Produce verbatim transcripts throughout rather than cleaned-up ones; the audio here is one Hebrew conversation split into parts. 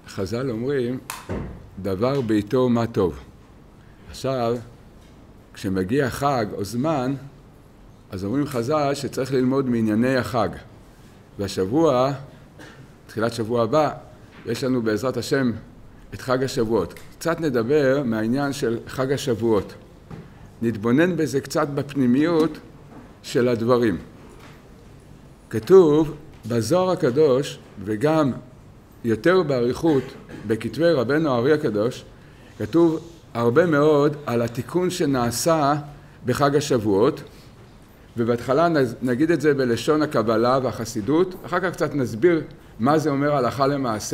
חז"ל אומרים, דבר בעיתו מה טוב. עכשיו, כשמגיע חג או זמן, אז אומרים חז"ל שצריך ללמוד מענייני החג. והשבוע, תחילת שבוע הבא, יש לנו בעזרת השם את חג השבועות. קצת נדבר מהעניין של חג השבועות. נתבונן בזה קצת בפנימיות של הדברים. כתוב בזוהר הקדוש, וגם יותר באריכות בכתבי רבנו הארי הקדוש, כתוב הרבה מאוד על התיקון שנעשה בחג השבועות, ובהתחלה נגיד את זה בלשון הקבלה והחסידות, אחר כך קצת נסביר מה זה אומר הלכה למעשה.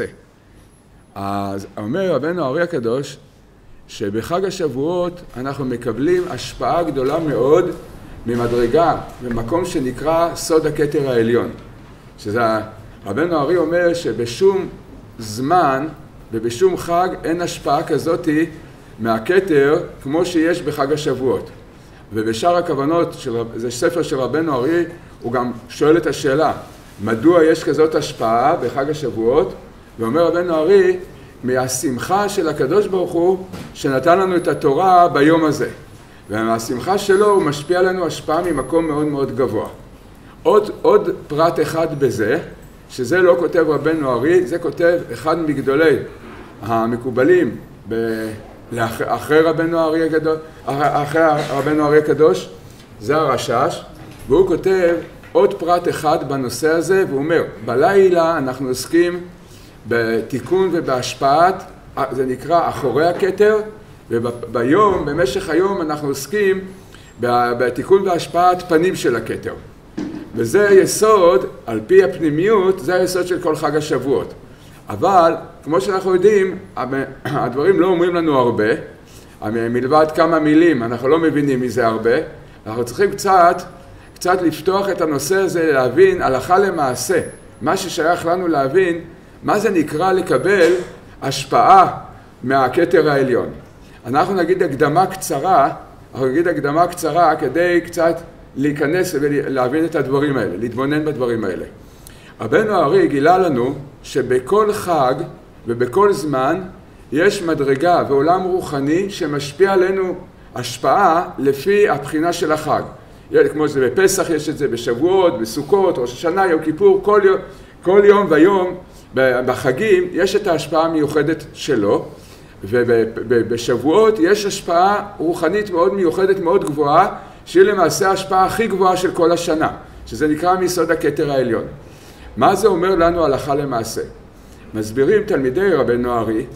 אז אומר רבנו הארי הקדוש שבחג השבועות אנחנו מקבלים השפעה גדולה מאוד ממדרגה במקום שנקרא סוד הכתר העליון. שזה רבנו הארי אומר שבשום זמן ובשום חג אין השפעה כזאתי מהכתר כמו שיש בחג השבועות. ובשאר הכוונות, של, זה ספר של רבנו הארי, הוא גם שואל את השאלה, מדוע יש כזאת השפעה בחג השבועות? ואומר רבנו הארי, מהשמחה של הקדוש ברוך הוא שנתן לנו את התורה ביום הזה. ומהשמחה שלו הוא משפיע לנו השפעה ממקום מאוד מאוד גבוה. עוד, עוד פרט אחד בזה, שזה לא כותב רבנו הארי, זה כותב אחד מגדולי המקובלים ב... אחרי רבנו הארי הגדול, אחרי רבנו הארי הקדוש, זה הרש"ש, והוא כותב עוד פרט אחד בנושא הזה, והוא אומר, בלילה אנחנו עוסקים בתיקון ובהשפעת, זה נקרא אחורי הכתר, וביום, במשך היום אנחנו עוסקים בתיקון והשפעת פנים של הכתר. וזה יסוד, על פי הפנימיות, זה היסוד של כל חג השבועות. אבל, כמו שאנחנו יודעים, הדברים לא אומרים לנו הרבה, מלבד כמה מילים, אנחנו לא מבינים מזה הרבה, אנחנו צריכים קצת, קצת לפתוח את הנושא הזה, להבין הלכה למעשה, מה ששייך לנו להבין, מה זה נקרא לקבל השפעה מהכתר העליון. אנחנו נגיד הקדמה קצרה, אנחנו נגיד הקדמה קצרה כדי קצת להיכנס ולהבין את הדברים האלה, להתבונן בדברים האלה. רבנו הארי גילה לנו שבכל חג ובכל זמן יש מדרגה ועולם רוחני שמשפיע עלינו השפעה לפי הבחינה של החג. כמו שזה בפסח יש את זה, בשבועות, בסוכות, ראש השנה, יום כיפור, כל יום, כל יום ויום בחגים יש את ההשפעה המיוחדת שלו, ובשבועות יש השפעה רוחנית מאוד מיוחדת, מאוד גבוהה, שהיא למעשה ההשפעה הכי גבוהה של כל השנה, שזה נקרא מיסוד הכתר העליון. מה זה אומר לנו הלכה למעשה? מסבירים תלמידי רבנו הארי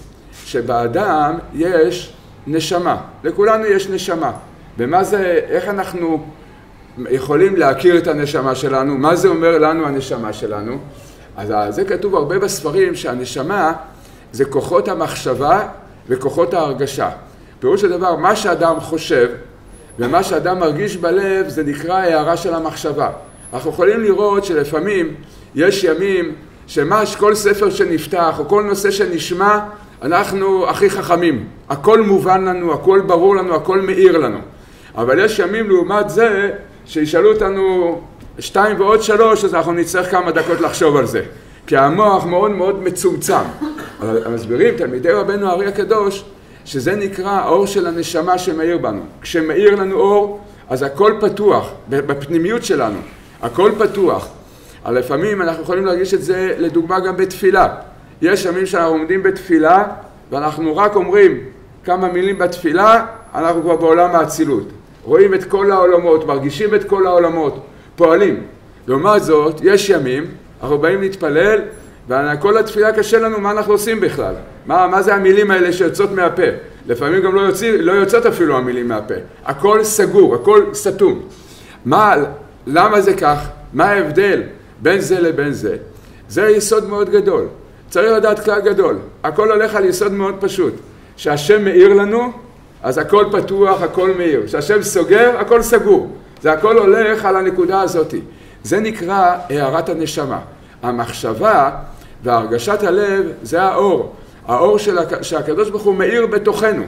שבאדם יש נשמה, לכולנו יש נשמה. ומה זה, איך אנחנו יכולים להכיר את הנשמה שלנו? מה זה אומר לנו הנשמה שלנו? אז זה כתוב הרבה בספרים שהנשמה זה כוחות המחשבה וכוחות ההרגשה. פירוש הדבר, מה שאדם חושב ומה שאדם מרגיש בלב זה נקרא הערה של המחשבה. אנחנו יכולים לראות שלפעמים יש ימים שמה כל ספר שנפתח או כל נושא שנשמע אנחנו הכי חכמים, הכל מובן לנו, הכל ברור לנו, הכל מאיר לנו. אבל יש ימים לעומת זה שישאלו אותנו שתיים ועוד שלוש, אז אנחנו נצטרך כמה דקות לחשוב על זה, כי המוח מאוד מאוד מצומצם. אבל מסבירים תלמידי רבנו הארי הקדוש שזה נקרא האור של הנשמה שמאיר בנו. כשמאיר לנו אור אז הכל פתוח בפנימיות שלנו, הכל פתוח. אבל לפעמים אנחנו יכולים להרגיש את זה לדוגמה גם בתפילה. יש ימים שאנחנו עומדים בתפילה ואנחנו רק אומרים כמה מילים בתפילה, אנחנו כבר בעולם האצילות. רואים את כל העולמות, מרגישים את כל העולמות, פועלים. לעומת זאת, יש ימים, אנחנו באים להתפלל וכל התפילה קשה לנו מה אנחנו עושים בכלל. מה, מה זה המילים האלה שיוצאות מהפה? לפעמים גם לא, יוצא, לא יוצאות אפילו המילים מהפה. הכל סגור, הכל סתום. מה, למה זה כך? מה ההבדל בין זה לבין זה? זה יסוד מאוד גדול. צריך לדעת כלל גדול. הכל הולך על יסוד מאוד פשוט. שהשם מאיר לנו, אז הכל פתוח, הכל מאיר. שהשם סוגר, הכל סגור. זה הכל הולך על הנקודה הזאת. זה נקרא הערת הנשמה. המחשבה והרגשת הלב זה האור. האור של הק... שהקדוש ברוך הוא מאיר בתוכנו.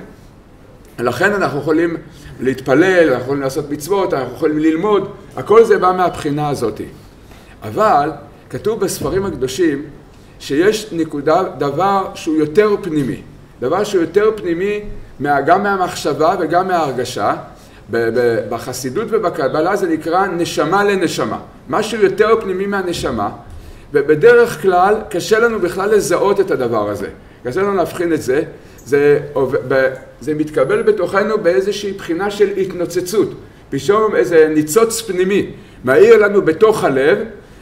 לכן אנחנו יכולים להתפלל, אנחנו יכולים לעשות מצוות, אנחנו יכולים ללמוד. הכל זה בא מהבחינה הזאת. אבל כתוב בספרים הקדושים שיש נקודה, דבר שהוא יותר פנימי. דבר שהוא יותר פנימי גם מהמחשבה וגם מההרגשה. בחסידות ובקבלה זה נקרא נשמה לנשמה. משהו יותר פנימי מהנשמה. ובדרך כלל קשה לנו בכלל לזהות את הדבר הזה. קשה לנו להבחין את זה. זה, זה מתקבל בתוכנו באיזושהי בחינה של התנוצצות. פתאום איזה ניצוץ פנימי מאיר לנו בתוך הלב,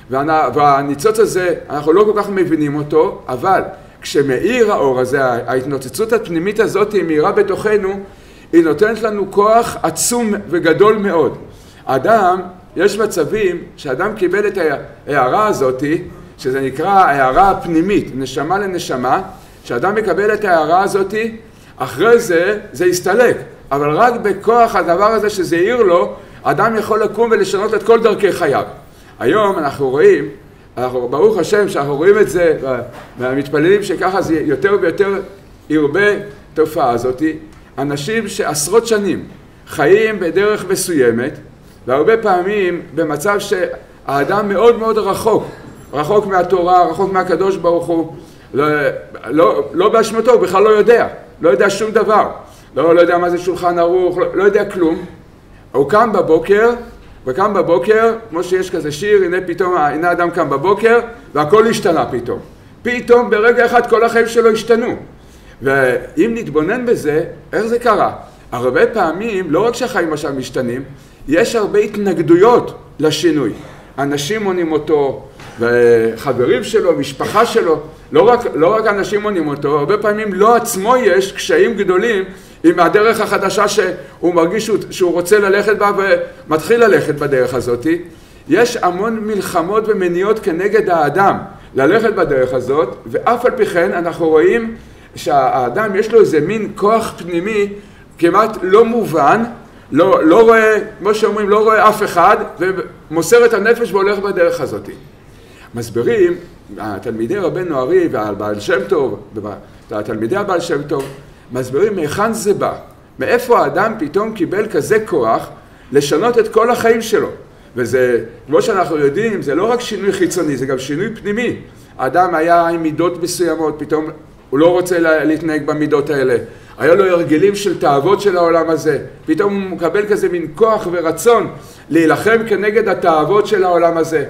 והניצוץ הזה, אנחנו לא כל כך מבינים אותו, אבל כשמאיר האור הזה, ההתנוצצות הפנימית הזאת היא מאירה בתוכנו, היא נותנת לנו כוח עצום וגדול מאוד. אדם, יש מצבים שאדם קיבל את ההערה הזאת, שזה נקרא ההערה הפנימית, נשמה לנשמה, שאדם מקבל את ההערה הזאת, אחרי זה, זה יסתלק. אבל רק בכוח הדבר הזה שזה העיר לו, אדם יכול לקום ולשנות את כל דרכי חייו. היום אנחנו רואים, אנחנו, ברוך השם שאנחנו רואים את זה, והמתפללים שככה זה יותר ויותר ירבה תופעה הזאת, אנשים שעשרות שנים חיים בדרך מסוימת, והרבה פעמים במצב שהאדם מאוד מאוד רחוק, רחוק מהתורה, רחוק מהקדוש ברוך הוא, לא, לא, לא באשמתו, הוא בכלל לא יודע, לא יודע שום דבר, לא, לא יודע מה זה שולחן ערוך, לא, לא יודע כלום. הוא קם בבוקר, וקם בבוקר, כמו שיש כזה שיר, הנה פתאום, הנה אדם קם בבוקר, והכל השתנה פתאום. פתאום ברגע אחד כל החיים שלו השתנו. ואם נתבונן בזה, איך זה קרה? הרבה פעמים, לא רק שהחיים עכשיו משתנים, יש הרבה התנגדויות לשינוי. אנשים מונים אותו, וחברים שלו, משפחה שלו, לא רק, לא רק אנשים מונים אותו, הרבה פעמים לא עצמו יש קשיים גדולים עם הדרך החדשה שהוא מרגיש שהוא רוצה ללכת בה ומתחיל ללכת בדרך הזאת. יש המון מלחמות ומניעות כנגד האדם ללכת בדרך הזאת, ואף על פי כן אנחנו רואים שהאדם יש לו איזה מין כוח פנימי כמעט לא מובן, לא, לא רואה, כמו שאומרים, לא רואה אף אחד, ומוסר את הנפש והולך בדרך הזאת. מסבירים, התלמידי רבנו ארי והבעל שם טוב, התלמידי הבעל שם טוב, מסבירים מהיכן זה בא, מאיפה האדם פתאום קיבל כזה כוח לשנות את כל החיים שלו. וזה, כמו שאנחנו יודעים, זה לא רק שינוי חיצוני, זה גם שינוי פנימי. האדם היה עם מידות מסוימות, פתאום הוא לא רוצה להתנהג במידות האלה. היה לו הרגלים של תאוות של העולם הזה. פתאום הוא מקבל כזה מין כוח ורצון להילחם כנגד התאוות של העולם הזה.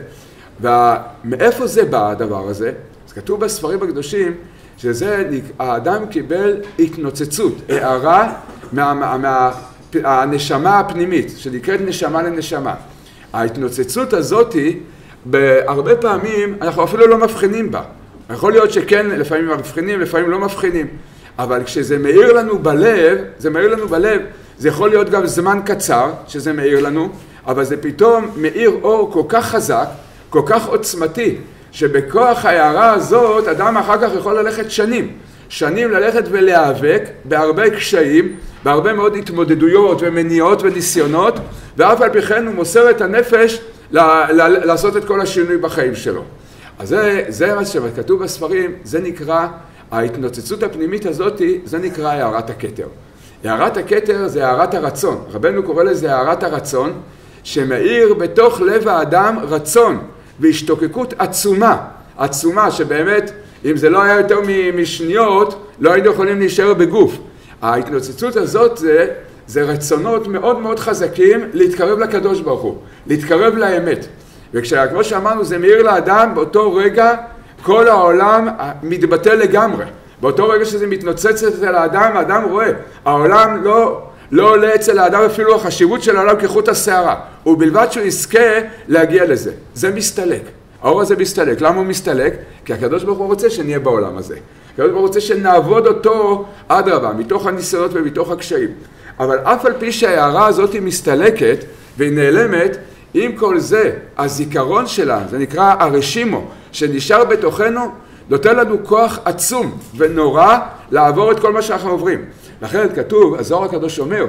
ומאיפה זה בא הדבר הזה? אז כתוב בספרים הקדושים שזה האדם קיבל התנוצצות, הערה מה, מה, מהנשמה הפנימית, שנקראת נשמה לנשמה. ההתנוצצות הזאת, בהרבה פעמים אנחנו אפילו לא מבחינים בה. יכול להיות שכן, לפעמים מבחינים, לפעמים לא מבחינים. אבל כשזה מאיר לנו בלב, זה מאיר לנו בלב, זה יכול להיות גם זמן קצר שזה מאיר לנו, אבל זה פתאום מאיר אור כל כך חזק, כל כך עוצמתי, שבכוח ההערה הזאת אדם אחר כך יכול ללכת שנים. שנים ללכת ולהיאבק בהרבה קשיים, בהרבה מאוד התמודדויות ומניעות וניסיונות, ואף על פי כן הוא מוסר את הנפש ל- ל- לעשות את כל השינוי בחיים שלו. אז זה, זה מה שכתוב בספרים, זה נקרא, ההתנוצצות הפנימית הזאת, זה נקרא הערת הכתר. הערת הכתר זה הערת הרצון. רבנו קורא לזה הערת הרצון, שמאיר בתוך לב האדם רצון והשתוקקות עצומה. עצומה שבאמת, אם זה לא היה יותר משניות, לא היינו יכולים להישאר בגוף. ההתנוצצות הזאת זה, זה רצונות מאוד מאוד חזקים להתקרב לקדוש ברוך הוא, להתקרב לאמת. וכמו שאמרנו, זה מאיר לאדם, באותו רגע כל העולם מתבטל לגמרי. באותו רגע שזה מתנוצץ אצל האדם, האדם רואה. העולם לא, לא עולה אצל האדם אפילו החשיבות של העולם כחוט השערה. ובלבד שהוא יזכה להגיע לזה. זה מסתלק. האור הזה מסתלק. למה הוא מסתלק? כי הקדוש ברוך הוא רוצה שנהיה בעולם הזה. הקדוש ברוך הוא רוצה שנעבוד אותו עד רבה, מתוך הניסיונות ומתוך הקשיים. אבל אף על פי שההערה הזאת היא מסתלקת והיא נעלמת, עם כל זה, הזיכרון שלה, זה נקרא הרשימו, שנשאר בתוכנו, נותן לנו כוח עצום ונורא לעבור את כל מה שאנחנו עוברים. לכן כתוב, הזוהר הקדוש אומר,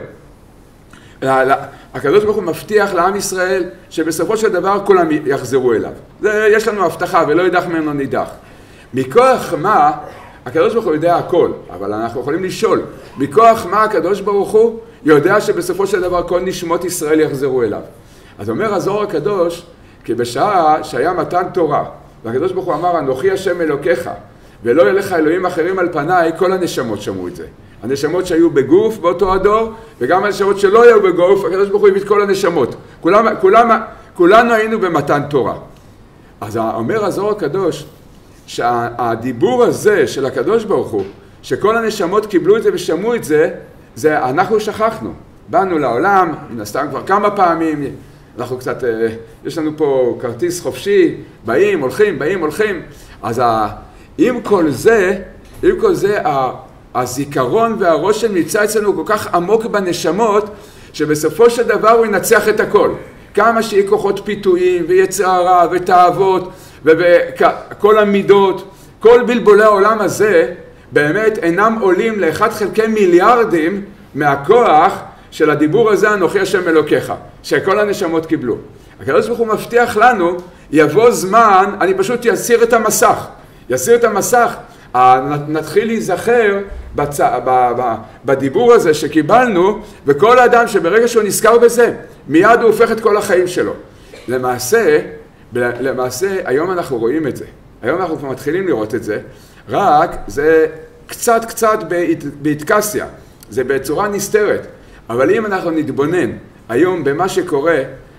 הקדוש ברוך הוא מבטיח לעם ישראל שבסופו של דבר כולם יחזרו אליו. זה, יש לנו הבטחה ולא ידח ממנו נידח. מכוח מה, הקדוש ברוך הוא יודע הכל, אבל אנחנו יכולים לשאול, מכוח מה הקדוש ברוך הוא יודע שבסופו של דבר כל נשמות ישראל יחזרו אליו. אז אומר הזוהר הקדוש, כי בשעה שהיה מתן תורה, והקדוש ברוך הוא אמר, אנוכי השם אלוקיך, ולא יהיה לך אלוהים אחרים על פניי, כל הנשמות שמעו את זה. הנשמות שהיו בגוף באותו הדור, וגם הנשמות שלא היו בגוף, הקדוש ברוך הוא הביא את כל הנשמות. כולם, כולם, כולנו היינו במתן תורה. אז אומר הזוהר הקדוש, שהדיבור הזה של הקדוש ברוך הוא, שכל הנשמות קיבלו את זה ושמעו את זה, זה אנחנו שכחנו. באנו לעולם, מן הסתם כבר כמה פעמים, אנחנו קצת, יש לנו פה כרטיס חופשי, באים, הולכים, באים, הולכים. אז עם כל זה, עם כל זה, הזיכרון והרושם נמצא אצלנו כל כך עמוק בנשמות, שבסופו של דבר הוא ינצח את הכל. כמה שיהיה כוחות פיתויים ויצר הרע ותאוות וכל המידות, כל בלבולי העולם הזה באמת אינם עולים לאחד חלקי מיליארדים מהכוח של הדיבור הזה, אנוכי השם אלוקיך, שכל הנשמות קיבלו. הקדוש ברוך הוא מבטיח לנו, יבוא זמן, אני פשוט יסיר את המסך, יסיר את המסך, נתחיל להיזכר בצ... ב... ב... בדיבור הזה שקיבלנו, וכל האדם שברגע שהוא נזכר בזה, מיד הוא הופך את כל החיים שלו. למעשה, למעשה, היום אנחנו רואים את זה. היום אנחנו כבר מתחילים לראות את זה, רק זה קצת קצת בהתקסיה, זה בצורה נסתרת. אבל אם אנחנו נתבונן היום במה שקורה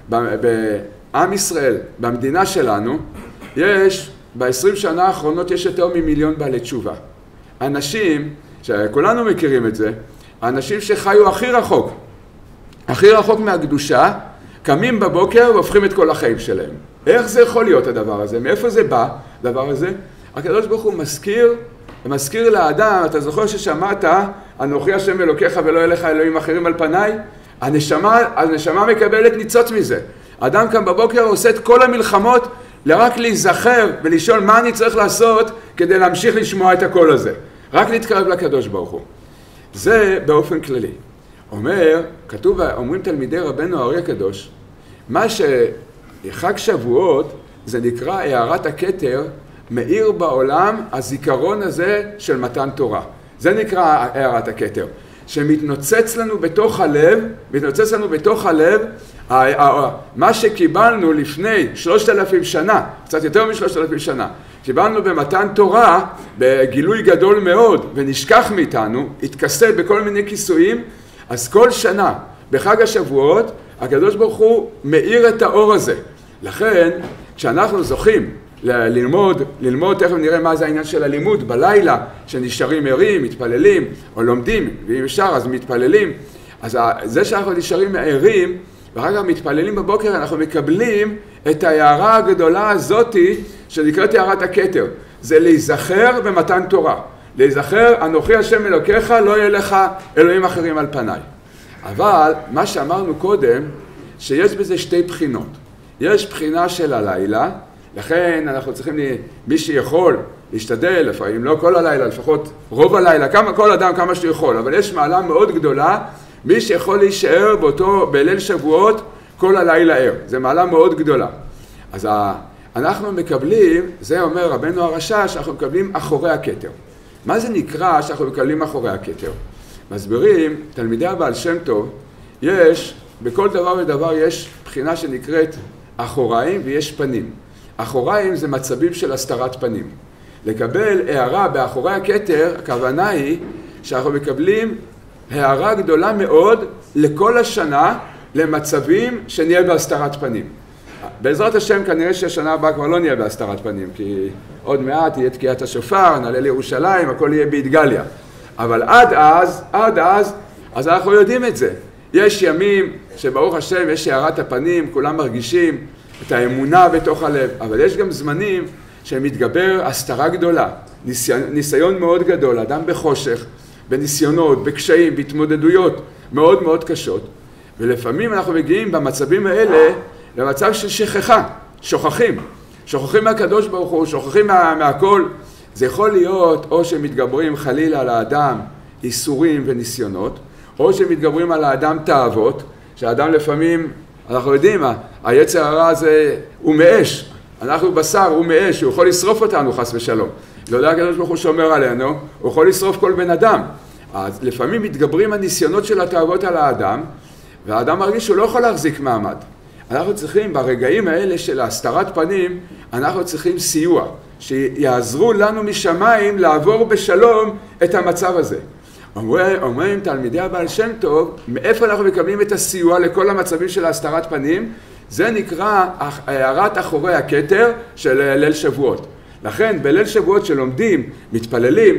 בעם ישראל, במדינה שלנו, יש, ב-עשרים שנה האחרונות יש יותר ממיליון בעלי תשובה. אנשים, שכולנו מכירים את זה, אנשים שחיו הכי רחוק, הכי רחוק מהקדושה, קמים בבוקר והופכים את כל החיים שלהם. איך זה יכול להיות הדבר הזה? מאיפה זה בא, הדבר הזה? הקדוש ברוך הוא מזכיר, מזכיר לאדם, אתה זוכר ששמעת, אנוכי השם אלוקיך ולא יהיה לך אלוהים אחרים על פניי? הנשמה, הנשמה מקבלת ניצוץ מזה. האדם כאן בבוקר עושה את כל המלחמות, רק להיזכר ולשאול מה אני צריך לעשות כדי להמשיך לשמוע את הקול הזה. רק להתקרב לקדוש ברוך הוא. זה באופן כללי. אומר, כתוב, אומרים תלמידי רבנו הארי הקדוש, מה שחג שבועות זה נקרא הערת הכתר, מאיר בעולם הזיכרון הזה של מתן תורה. זה נקרא הערת הכתר, שמתנוצץ לנו בתוך הלב, מתנוצץ לנו בתוך הלב, מה שקיבלנו לפני שלושת אלפים שנה, קצת יותר משלושת אלפים שנה, קיבלנו במתן תורה, בגילוי גדול מאוד, ונשכח מאיתנו, התכסה בכל מיני כיסויים, אז כל שנה, בחג השבועות, הקדוש ברוך הוא מאיר את האור הזה. לכן, כשאנחנו זוכים ללמוד, ללמוד, תכף נראה מה זה העניין של הלימוד, בלילה, שנשארים ערים, מתפללים, או לומדים, ואם אפשר, אז מתפללים. אז זה שאנחנו נשארים ערים, ואחר כך מתפללים בבוקר, אנחנו מקבלים את ההערה הגדולה הזאת, שנקראת הערת הכתר. זה להיזכר במתן תורה. להיזכר, אנוכי השם אלוקיך, לא יהיה לך אלוהים אחרים על פניי. אבל מה שאמרנו קודם, שיש בזה שתי בחינות. יש בחינה של הלילה, לכן אנחנו צריכים, מי שיכול להשתדל, לפעמים לא כל הלילה, לפחות רוב הלילה, כמה, כל אדם כמה שיכול, אבל יש מעלה מאוד גדולה, מי שיכול להישאר באותו, בליל שבועות, כל הלילה ער. זה מעלה מאוד גדולה. אז אנחנו מקבלים, זה אומר רבנו הרש"ש, שאנחנו מקבלים אחורי הכתר. מה זה נקרא שאנחנו מקבלים אחורי הכתר? מסבירים, תלמידי הבעל שם טוב, יש, בכל דבר ודבר יש בחינה שנקראת אחוריים ויש פנים. אחוריים זה מצבים של הסתרת פנים. לקבל הערה באחורי הכתר, הכוונה היא שאנחנו מקבלים הערה גדולה מאוד לכל השנה למצבים שנהיה בהסתרת פנים. בעזרת השם כנראה שהשנה הבאה כבר לא נהיה בהסתרת פנים, כי עוד מעט תהיה תקיעת השופר, נעלה לירושלים, הכל יהיה בהתגליה. אבל עד אז, עד אז, אז אנחנו יודעים את זה. יש ימים שברוך השם יש הערת הפנים, כולם מרגישים את האמונה בתוך הלב, אבל יש גם זמנים שמתגבר הסתרה גדולה, ניסיון, ניסיון מאוד גדול, אדם בחושך, בניסיונות, בקשיים, בהתמודדויות מאוד מאוד קשות, ולפעמים אנחנו מגיעים במצבים האלה למצב של שכחה, שוכחים, שוכחים מהקדוש ברוך הוא, שוכחים מה, מהכל. זה יכול להיות או שמתגברים חלילה על האדם איסורים וניסיונות, או שמתגברים על האדם תאוות, שהאדם לפעמים, אנחנו יודעים, היצר הרע הזה הוא מאש, אנחנו בשר, הוא מאש, הוא יכול לשרוף אותנו חס ושלום. לא יודע, הקדוש ברוך הוא שומר עלינו, הוא יכול לשרוף כל בן אדם. אז לפעמים מתגברים הניסיונות של התאוות על האדם, והאדם מרגיש שהוא לא יכול להחזיק מעמד. אנחנו צריכים, ברגעים האלה של הסתרת פנים, אנחנו צריכים סיוע, שיעזרו לנו משמיים לעבור בשלום את המצב הזה. אומרים, אומרים תלמידי הבעל שם טוב, מאיפה אנחנו מקבלים את הסיוע לכל המצבים של הסתרת פנים? זה נקרא הערת אחורי הכתר של ליל שבועות. לכן בליל שבועות שלומדים, מתפללים,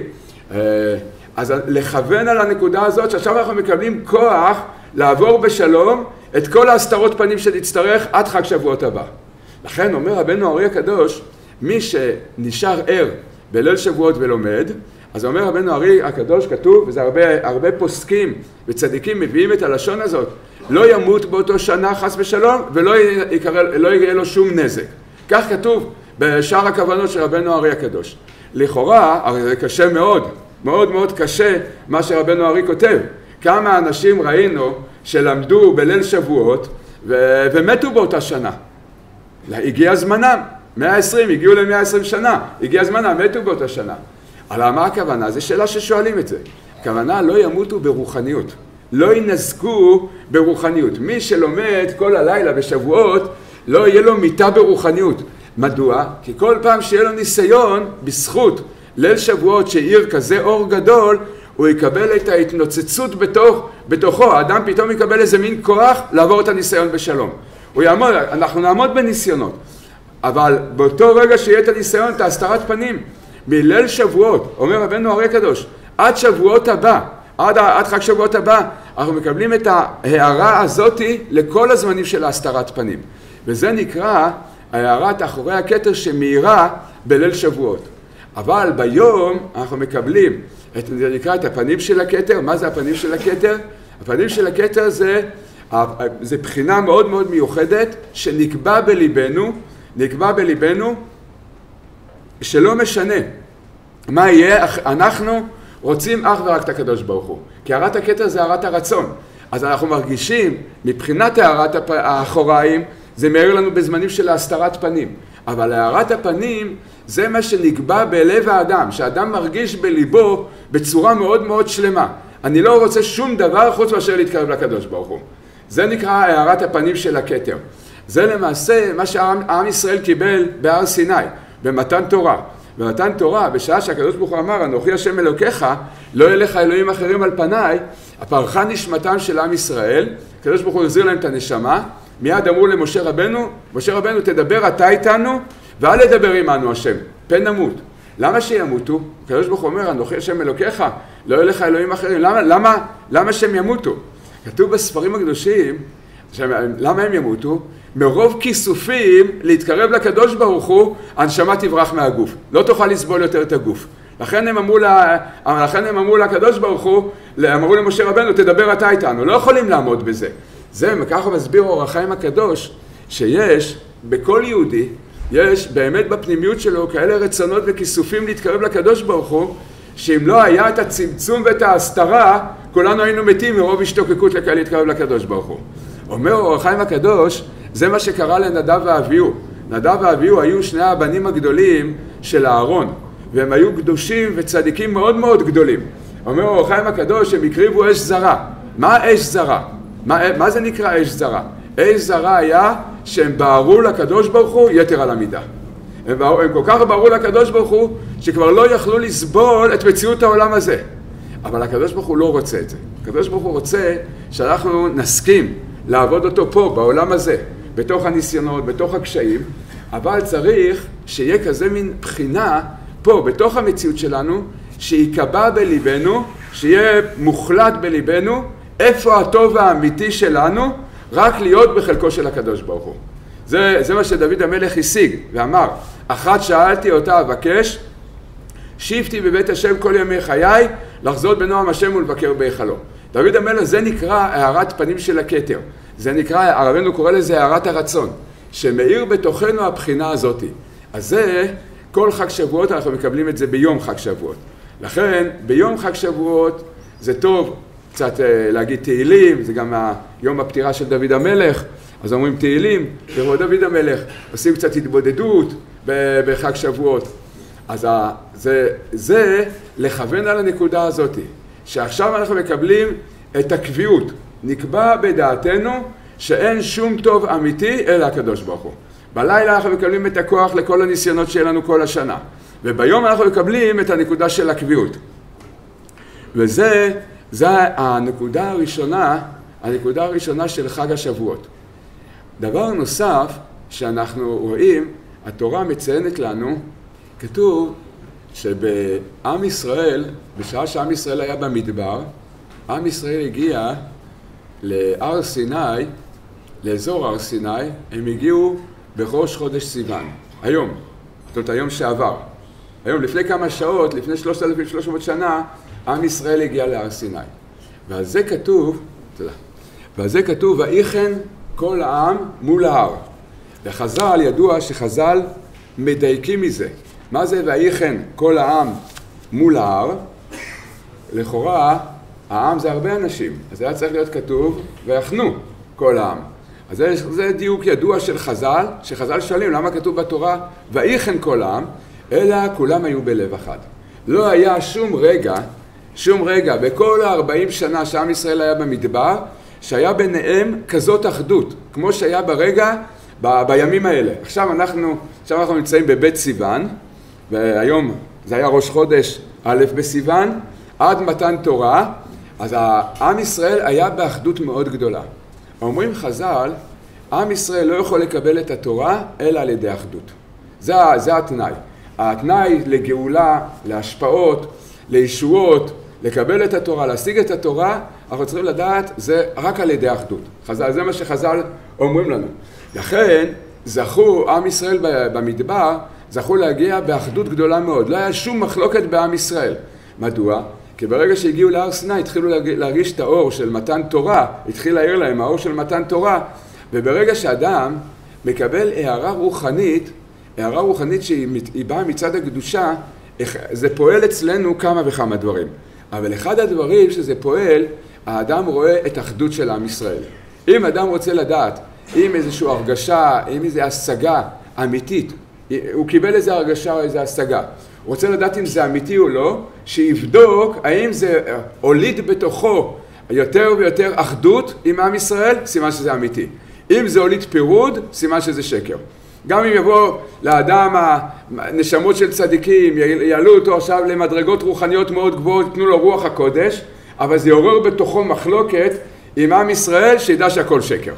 אז לכוון על הנקודה הזאת שעכשיו אנחנו מקבלים כוח לעבור בשלום את כל ההסתרות פנים שנצטרך עד חג שבועות הבא. לכן אומר רבנו הארי הקדוש, מי שנשאר ער בליל שבועות ולומד, אז אומר רבנו הארי הקדוש, כתוב, וזה הרבה, הרבה פוסקים וצדיקים מביאים את הלשון הזאת, לא ימות באותו שנה חס ושלום ולא יקרה, לא יהיה לו שום נזק. כך כתוב בשאר הכוונות של רבנו הארי הקדוש. לכאורה, הרי זה קשה מאוד, מאוד מאוד קשה מה שרבנו הארי כותב. כמה אנשים ראינו שלמדו בליל שבועות ו- ומתו באותה שנה. הגיע זמנם, מאה ועשרים, הגיעו ל-מאה ועשרים שנה, הגיע זמנם, מתו באותה שנה. אבל מה הכוונה? זו שאלה ששואלים את זה. הכוונה לא ימותו ברוחניות, לא ינזקו ברוחניות. מי שלומד כל הלילה בשבועות, לא יהיה לו מיטה ברוחניות. מדוע? כי כל פעם שיהיה לו ניסיון, בזכות ליל שבועות שעיר כזה אור גדול, הוא יקבל את ההתנוצצות בתוך, בתוכו. האדם פתאום יקבל איזה מין כוח לעבור את הניסיון בשלום. הוא יעמוד, אנחנו נעמוד בניסיונות. אבל באותו רגע שיהיה את הניסיון, את ההסתרת פנים, מליל שבועות, אומר רבנו הארי הקדוש, עד שבועות הבא, עד, עד חג שבועות הבא, אנחנו מקבלים את ההערה הזאתי לכל הזמנים של ההסתרת פנים. וזה נקרא הערת אחורי הכתר שמאירה בליל שבועות. אבל ביום אנחנו מקבלים, את, זה נקרא את הפנים של הכתר. מה זה הפנים של הכתר? הפנים של הכתר זה, זה בחינה מאוד מאוד מיוחדת שנקבע בליבנו, נקבע בליבנו שלא משנה מה יהיה, אנחנו רוצים אך ורק את הקדוש ברוך הוא. כי הערת הכתר זה הערת הרצון. אז אנחנו מרגישים, מבחינת הערת האחוריים, זה מאיר לנו בזמנים של ההסתרת פנים. אבל הערת הפנים זה מה שנקבע בלב האדם, שהאדם מרגיש בליבו בצורה מאוד מאוד שלמה. אני לא רוצה שום דבר חוץ מאשר להתקרב לקדוש ברוך הוא. זה נקרא הערת הפנים של הכתר. זה למעשה מה שהעם ישראל קיבל בהר סיני, במתן תורה. במתן תורה, בשעה שהקדוש ברוך הוא אמר, אנוכי השם אלוקיך, לא יהיה לך אלוהים אחרים על פניי, הפרחה נשמתם של עם ישראל, הקדוש ברוך הוא החזיר להם את הנשמה, מיד אמרו למשה רבנו, משה רבנו תדבר אתה איתנו, ואל לדבר עמנו השם, פן נמות. למה שימותו? הקדוש ברוך הוא אומר, אנוכי השם אלוקיך, לא יהיה לך אלוהים אחרים. למה, למה, למה שהם ימותו? כתוב בספרים הקדושים, למה הם ימותו? מרוב כיסופים להתקרב לקדוש ברוך הוא, הנשמה תברח מהגוף. לא תוכל לסבול יותר את הגוף. לכן הם אמרו, לה, לכן הם אמרו לקדוש ברוך הוא, אמרו למשה רבנו, תדבר אתה איתנו. לא יכולים לעמוד בזה. זה, ככה מסביר אור החיים הקדוש, שיש בכל יהודי, יש באמת בפנימיות שלו כאלה רצונות וכיסופים להתקרב לקדוש ברוך הוא, שאם לא היה את הצמצום ואת ההסתרה, כולנו היינו מתים מרוב השתוקקות לכאלה להתקרב לקדוש ברוך הוא. אומר אור החיים הקדוש, זה מה שקרה לנדב ואביהו. נדב ואביהו היו שני הבנים הגדולים של אהרון, והם היו קדושים וצדיקים מאוד מאוד גדולים. אומר אור החיים הקדוש, הם הקריבו אש זרה. מה אש זרה? מה, מה זה נקרא אש זרה? אש זרה היה שהם בערו לקדוש ברוך הוא יתר על המידה. הם, בערו, הם כל כך בערו לקדוש ברוך הוא שכבר לא יכלו לסבול את מציאות העולם הזה. אבל הקדוש ברוך הוא לא רוצה את זה. הקדוש ברוך הוא רוצה שאנחנו נסכים לעבוד אותו פה, בעולם הזה, בתוך הניסיונות, בתוך הקשיים, אבל צריך שיהיה כזה מין בחינה פה, בתוך המציאות שלנו, שיקבע בליבנו, שיהיה מוחלט בליבנו, איפה הטוב האמיתי שלנו, רק להיות בחלקו של הקדוש ברוך הוא. זה, זה מה שדוד המלך השיג ואמר, אחת שאלתי אותה אבקש, שיבתי בבית השם כל ימי חיי, לחזות בנועם השם ולבקר בהיכלו. דוד המלך, זה נקרא הערת פנים של הכתר. זה נקרא, הרבנו קורא לזה הערת הרצון, שמאיר בתוכנו הבחינה הזאת. אז זה, כל חג שבועות אנחנו מקבלים את זה ביום חג שבועות. לכן, ביום חג שבועות זה טוב קצת להגיד תהילים, זה גם יום הפטירה של דוד המלך, אז אומרים תהילים, לראות דוד המלך, עושים קצת התבודדות בחג שבועות. אז זה, זה לכוון על הנקודה הזאת, שעכשיו אנחנו מקבלים את הקביעות. נקבע בדעתנו שאין שום טוב אמיתי אלא הקדוש ברוך הוא. בלילה אנחנו מקבלים את הכוח לכל הניסיונות שיהיה לנו כל השנה. וביום אנחנו מקבלים את הנקודה של הקביעות. וזה, זה הנקודה הראשונה, הנקודה הראשונה של חג השבועות. דבר נוסף שאנחנו רואים, התורה מציינת לנו, כתוב שבעם ישראל, בשעה שעם ישראל היה במדבר, עם ישראל הגיע להר סיני, לאזור הר סיני, הם הגיעו בראש חודש סיוון, היום, זאת אומרת היום שעבר. היום לפני כמה שעות, לפני שלושת אלפים ושלוש מאות שנה, עם ישראל הגיע להר סיני. ועל זה כתוב, תודה, ועל זה כתוב, ויחן כל העם מול ההר. וחז"ל, ידוע שחז"ל מדייקים מזה. מה זה ויחן כל העם מול ההר? לכאורה, העם זה הרבה אנשים, אז היה צריך להיות כתוב, ויחנו כל העם. אז זה, זה דיוק ידוע של חז"ל, שחז"ל שואלים למה כתוב בתורה, ויחן כל העם, אלא כולם היו בלב אחד. לא היה שום רגע, שום רגע, בכל ה-ארבעים שנה שעם ישראל היה במדבר, שהיה ביניהם כזאת אחדות, כמו שהיה ברגע, ב- בימים האלה. עכשיו אנחנו, עכשיו אנחנו נמצאים בבית סיוון, והיום זה היה ראש חודש א' בסיוון, עד מתן תורה, אז העם ישראל היה באחדות מאוד גדולה. אומרים חז"ל, עם ישראל לא יכול לקבל את התורה אלא על ידי אחדות. זה, זה התנאי. התנאי לגאולה, להשפעות, לישועות, לקבל את התורה, להשיג את התורה, אנחנו צריכים לדעת, זה רק על ידי אחדות. חז"ל, זה מה שחז"ל אומרים לנו. לכן, זכו, עם ישראל במדבר, זכו להגיע באחדות גדולה מאוד. לא היה שום מחלוקת בעם ישראל. מדוע? כי ברגע שהגיעו להר סיני, התחילו להרגיש את האור של מתן תורה, התחיל להעיר להם האור של מתן תורה, וברגע שאדם מקבל הערה רוחנית, הערה רוחנית שהיא באה מצד הקדושה, זה פועל אצלנו כמה וכמה דברים. אבל אחד הדברים שזה פועל, האדם רואה את האחדות של עם ישראל. אם אדם רוצה לדעת, אם איזושהי הרגשה, אם איזו השגה אמיתית, הוא קיבל איזו הרגשה או איזו השגה, הוא רוצה לדעת אם זה אמיתי או לא, שיבדוק האם זה הוליד בתוכו יותר ויותר אחדות עם עם ישראל, סימן שזה אמיתי. אם זה הוליד פירוד, סימן שזה שקר. גם אם יבוא לאדם הנשמות של צדיקים, יעלו אותו עכשיו למדרגות רוחניות מאוד גבוהות, יתנו לו רוח הקודש, אבל זה יעורר בתוכו מחלוקת עם עם ישראל, שידע שהכל שקר.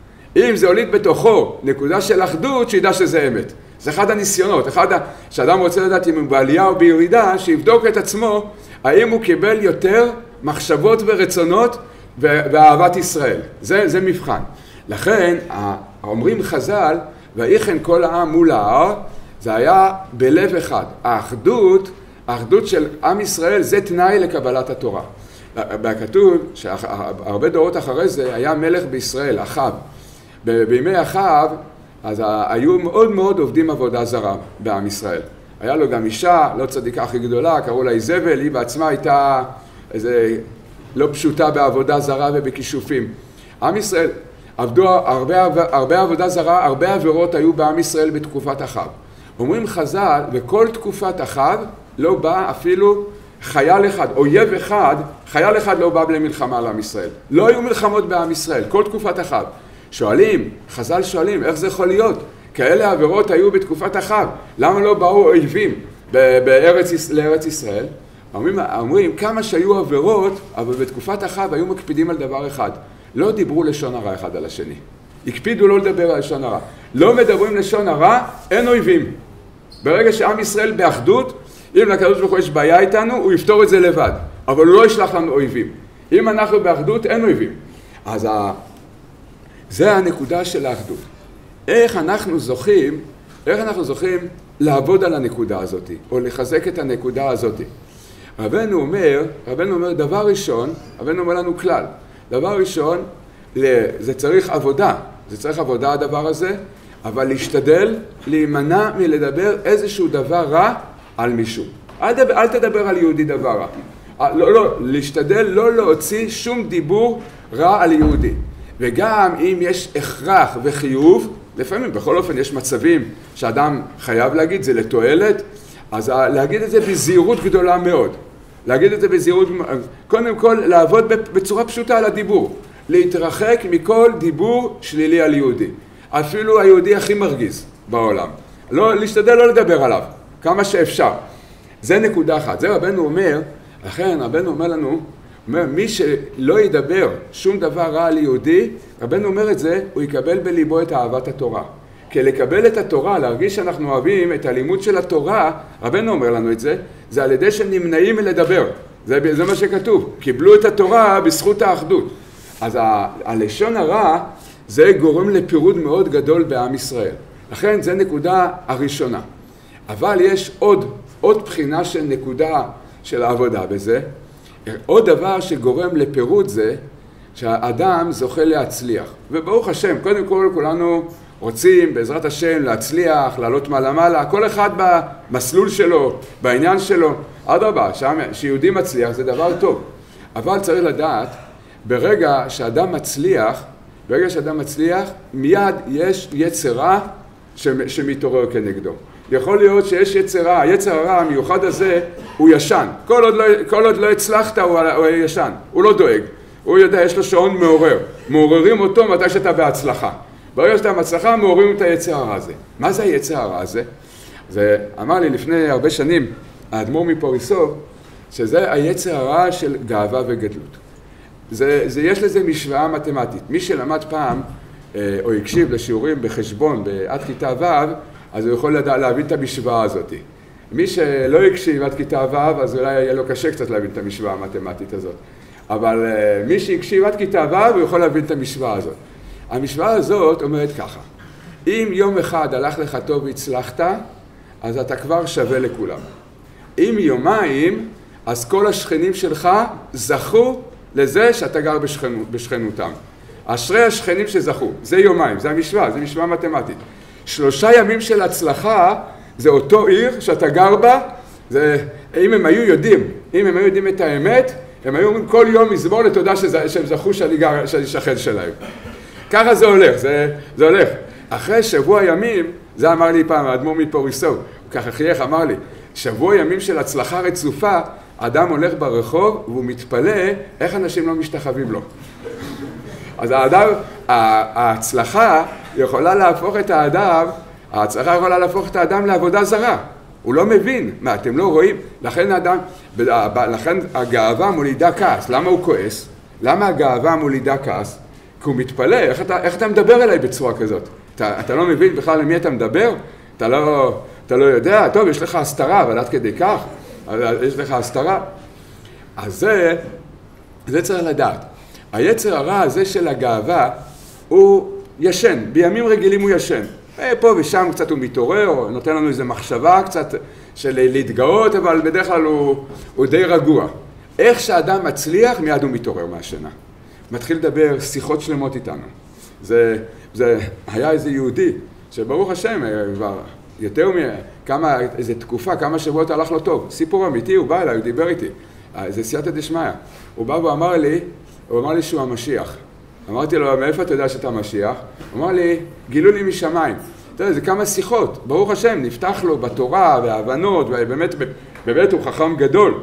אם זה הוליד בתוכו נקודה של אחדות, שידע שזה אמת. זה אחד הניסיונות, אחד ה... שאדם רוצה לדעת אם הוא בעלייה או בירידה, שיבדוק את עצמו, האם הוא קיבל יותר מחשבות ורצונות ואהבת ישראל. זה, זה מבחן. לכן, אומרים חז"ל, ויחן כל העם מול ההר, זה היה בלב אחד. האחדות, האחדות של עם ישראל, זה תנאי לקבלת התורה. כתוב שהרבה דורות אחרי זה היה מלך בישראל, אחאב. בימי אחאב, אז היו מאוד מאוד עובדים עבודה זרה בעם ישראל. היה לו גם אישה, לא צדיקה הכי גדולה, קראו לה איזבל, היא בעצמה הייתה איזה לא פשוטה בעבודה זרה ובכישופים. עם ישראל עבדו הרבה, הרבה עבודה זרה, הרבה עבירות היו בעם ישראל בתקופת אחאב. אומרים חז"ל, וכל תקופת אחאב לא בא אפילו חייל אחד, אויב אחד, חייל אחד לא בא למלחמה על עם ישראל. לא היו מלחמות בעם ישראל, כל תקופת אחאב. שואלים, חז"ל שואלים, איך זה יכול להיות? כאלה עבירות היו בתקופת אחאב, למה לא באו אויבים בארץ, לארץ ישראל? אומרים, אומרים, כמה שהיו עבירות, אבל בתקופת אחאב היו מקפידים על דבר אחד. לא דיברו לשון הרע אחד על השני. הקפידו לא לדבר על לשון הרע. לא מדברים לשון הרע, אין אויבים. ברגע שעם ישראל באחדות, אם לקדוש ברוך הוא יש בעיה איתנו, הוא יפתור את זה לבד. אבל הוא לא ישלח לנו אויבים. אם אנחנו באחדות, אין אויבים. אז ה... זה הנקודה של האחדות. איך אנחנו זוכים, איך אנחנו זוכים לעבוד על הנקודה הזאת, או לחזק את הנקודה הזאת. רבנו אומר, רבנו אומר, דבר ראשון, רבנו אומר לנו כלל. דבר ראשון, זה צריך עבודה, זה צריך עבודה הדבר הזה, אבל להשתדל, להימנע מלדבר איזשהו דבר רע על מישהו. אל, דבר, אל תדבר על יהודי דבר רע. לא, לא, להשתדל לא להוציא שום דיבור רע על יהודי. וגם אם יש הכרח וחיוב, לפעמים בכל אופן יש מצבים שאדם חייב להגיד, זה לתועלת, אז להגיד את זה בזהירות גדולה מאוד. להגיד את זה בזהירות, קודם כל לעבוד בצורה פשוטה על הדיבור. להתרחק מכל דיבור שלילי על יהודי. אפילו היהודי הכי מרגיז בעולם. לא, להשתדל לא לדבר עליו, כמה שאפשר. זה נקודה אחת. זה רבנו אומר, לכן רבנו אומר לנו, אומר, מי שלא ידבר שום דבר רע על יהודי, רבנו אומר את זה, הוא יקבל בליבו את אהבת התורה. כי לקבל את התורה, להרגיש שאנחנו אוהבים את הלימוד של התורה, רבנו אומר לנו את זה, זה על ידי שנמנעים מלדבר. זה, זה מה שכתוב. קיבלו את התורה בזכות האחדות. אז ה, הלשון הרע, זה גורם לפירוד מאוד גדול בעם ישראל. לכן זה נקודה הראשונה. אבל יש עוד, עוד בחינה של נקודה של העבודה בזה. עוד דבר שגורם לפירוד זה שהאדם זוכה להצליח. וברוך השם, קודם כל כולנו רוצים בעזרת השם להצליח, לעלות מעלה מעלה, כל אחד במסלול שלו, בעניין שלו. אדרבה, שיהודי מצליח זה דבר טוב. אבל צריך לדעת, ברגע שאדם מצליח, ברגע שאדם מצליח, מיד יש יצרה שמתעורר כנגדו. יכול להיות שיש יצרה, היצר הרע המיוחד הזה הוא ישן. כל עוד לא, כל עוד לא הצלחת הוא, הוא ישן, הוא לא דואג. הוא יודע, יש לו שעון מעורר. מעוררים אותו מתי שאתה בהצלחה. ברגע שאתה בהצלחה מעוררים את היצר הרע הזה. מה זה היצר הרע הזה? זה אמר לי לפני הרבה שנים, האדמו"ר מפוריסוב, שזה היצר הרע של גאווה וגדלות. זה, זה, יש לזה משוואה מתמטית. מי שלמד פעם או הקשיב לשיעורים בחשבון עד כיתה ו', אז הוא יכול לדע, להבין את המשוואה הזאת. מי שלא הקשיב עד כיתה ו', אז אולי יהיה לו קשה קצת להבין את המשוואה המתמטית הזאת. אבל מי שהקשיב עד כיתה ו', הוא יכול להבין את המשוואה הזאת. המשוואה הזאת אומרת ככה, אם יום אחד הלך לך טוב והצלחת, אז אתה כבר שווה לכולם. אם יומיים, אז כל השכנים שלך זכו לזה שאתה גר בשכנות, בשכנותם. אשרי השכנים שזכו, זה יומיים, זה המשוואה, זה משוואה מתמטית. שלושה ימים של הצלחה, זה אותו עיר שאתה גר בה, זה, אם הם היו יודעים, אם הם היו יודעים את האמת, הם היו אומרים כל יום מזמור לתודה שהם זכו שאני, גר, שאני שכן שלהם. ככה זה הולך, זה, זה הולך. אחרי שבוע ימים, זה אמר לי פעם, האדמו"ר מפוריסוב, הוא ככה חייך, אמר לי, שבוע ימים של הצלחה רצופה, האדם הולך ברחוב והוא מתפלא איך אנשים לא משתחווים לו. אז האדם, ההצלחה יכולה להפוך את האדם, ההצלחה יכולה להפוך את האדם לעבודה זרה. הוא לא מבין. מה, אתם לא רואים? לכן האדם, לכן הגאווה מולידה כעס. למה הוא כועס? למה הגאווה מולידה כעס? כי הוא מתפלא. איך אתה, איך אתה מדבר אליי בצורה כזאת? אתה, אתה לא מבין בכלל למי אתה מדבר? אתה לא, אתה לא יודע? טוב, יש לך הסתרה, אבל עד כדי כך. יש לך הסתרה. אז זה, זה צריך לדעת. היצר הרע הזה של הגאווה הוא ישן, בימים רגילים הוא ישן. פה ושם קצת הוא מתעורר, נותן לנו איזו מחשבה קצת של להתגאות, אבל בדרך כלל הוא, הוא די רגוע. איך שאדם מצליח, מיד הוא מתעורר מהשינה. מתחיל לדבר שיחות שלמות איתנו. זה, זה היה איזה יהודי, שברוך השם, כבר יותר מכמה, איזו תקופה, כמה שבועות הלך לו טוב. סיפור אמיתי, הוא בא אליי, הוא דיבר איתי. זה סייעתא דשמיא. הוא בא ואמר לי, הוא אמר לי שהוא המשיח. אמרתי לו, מאיפה אתה יודע שאתה המשיח? הוא אמר לי, גילו לי משמיים. אתה יודע, זה כמה שיחות. ברוך השם, נפתח לו בתורה וההבנות, ובאמת, באמת הוא חכם גדול.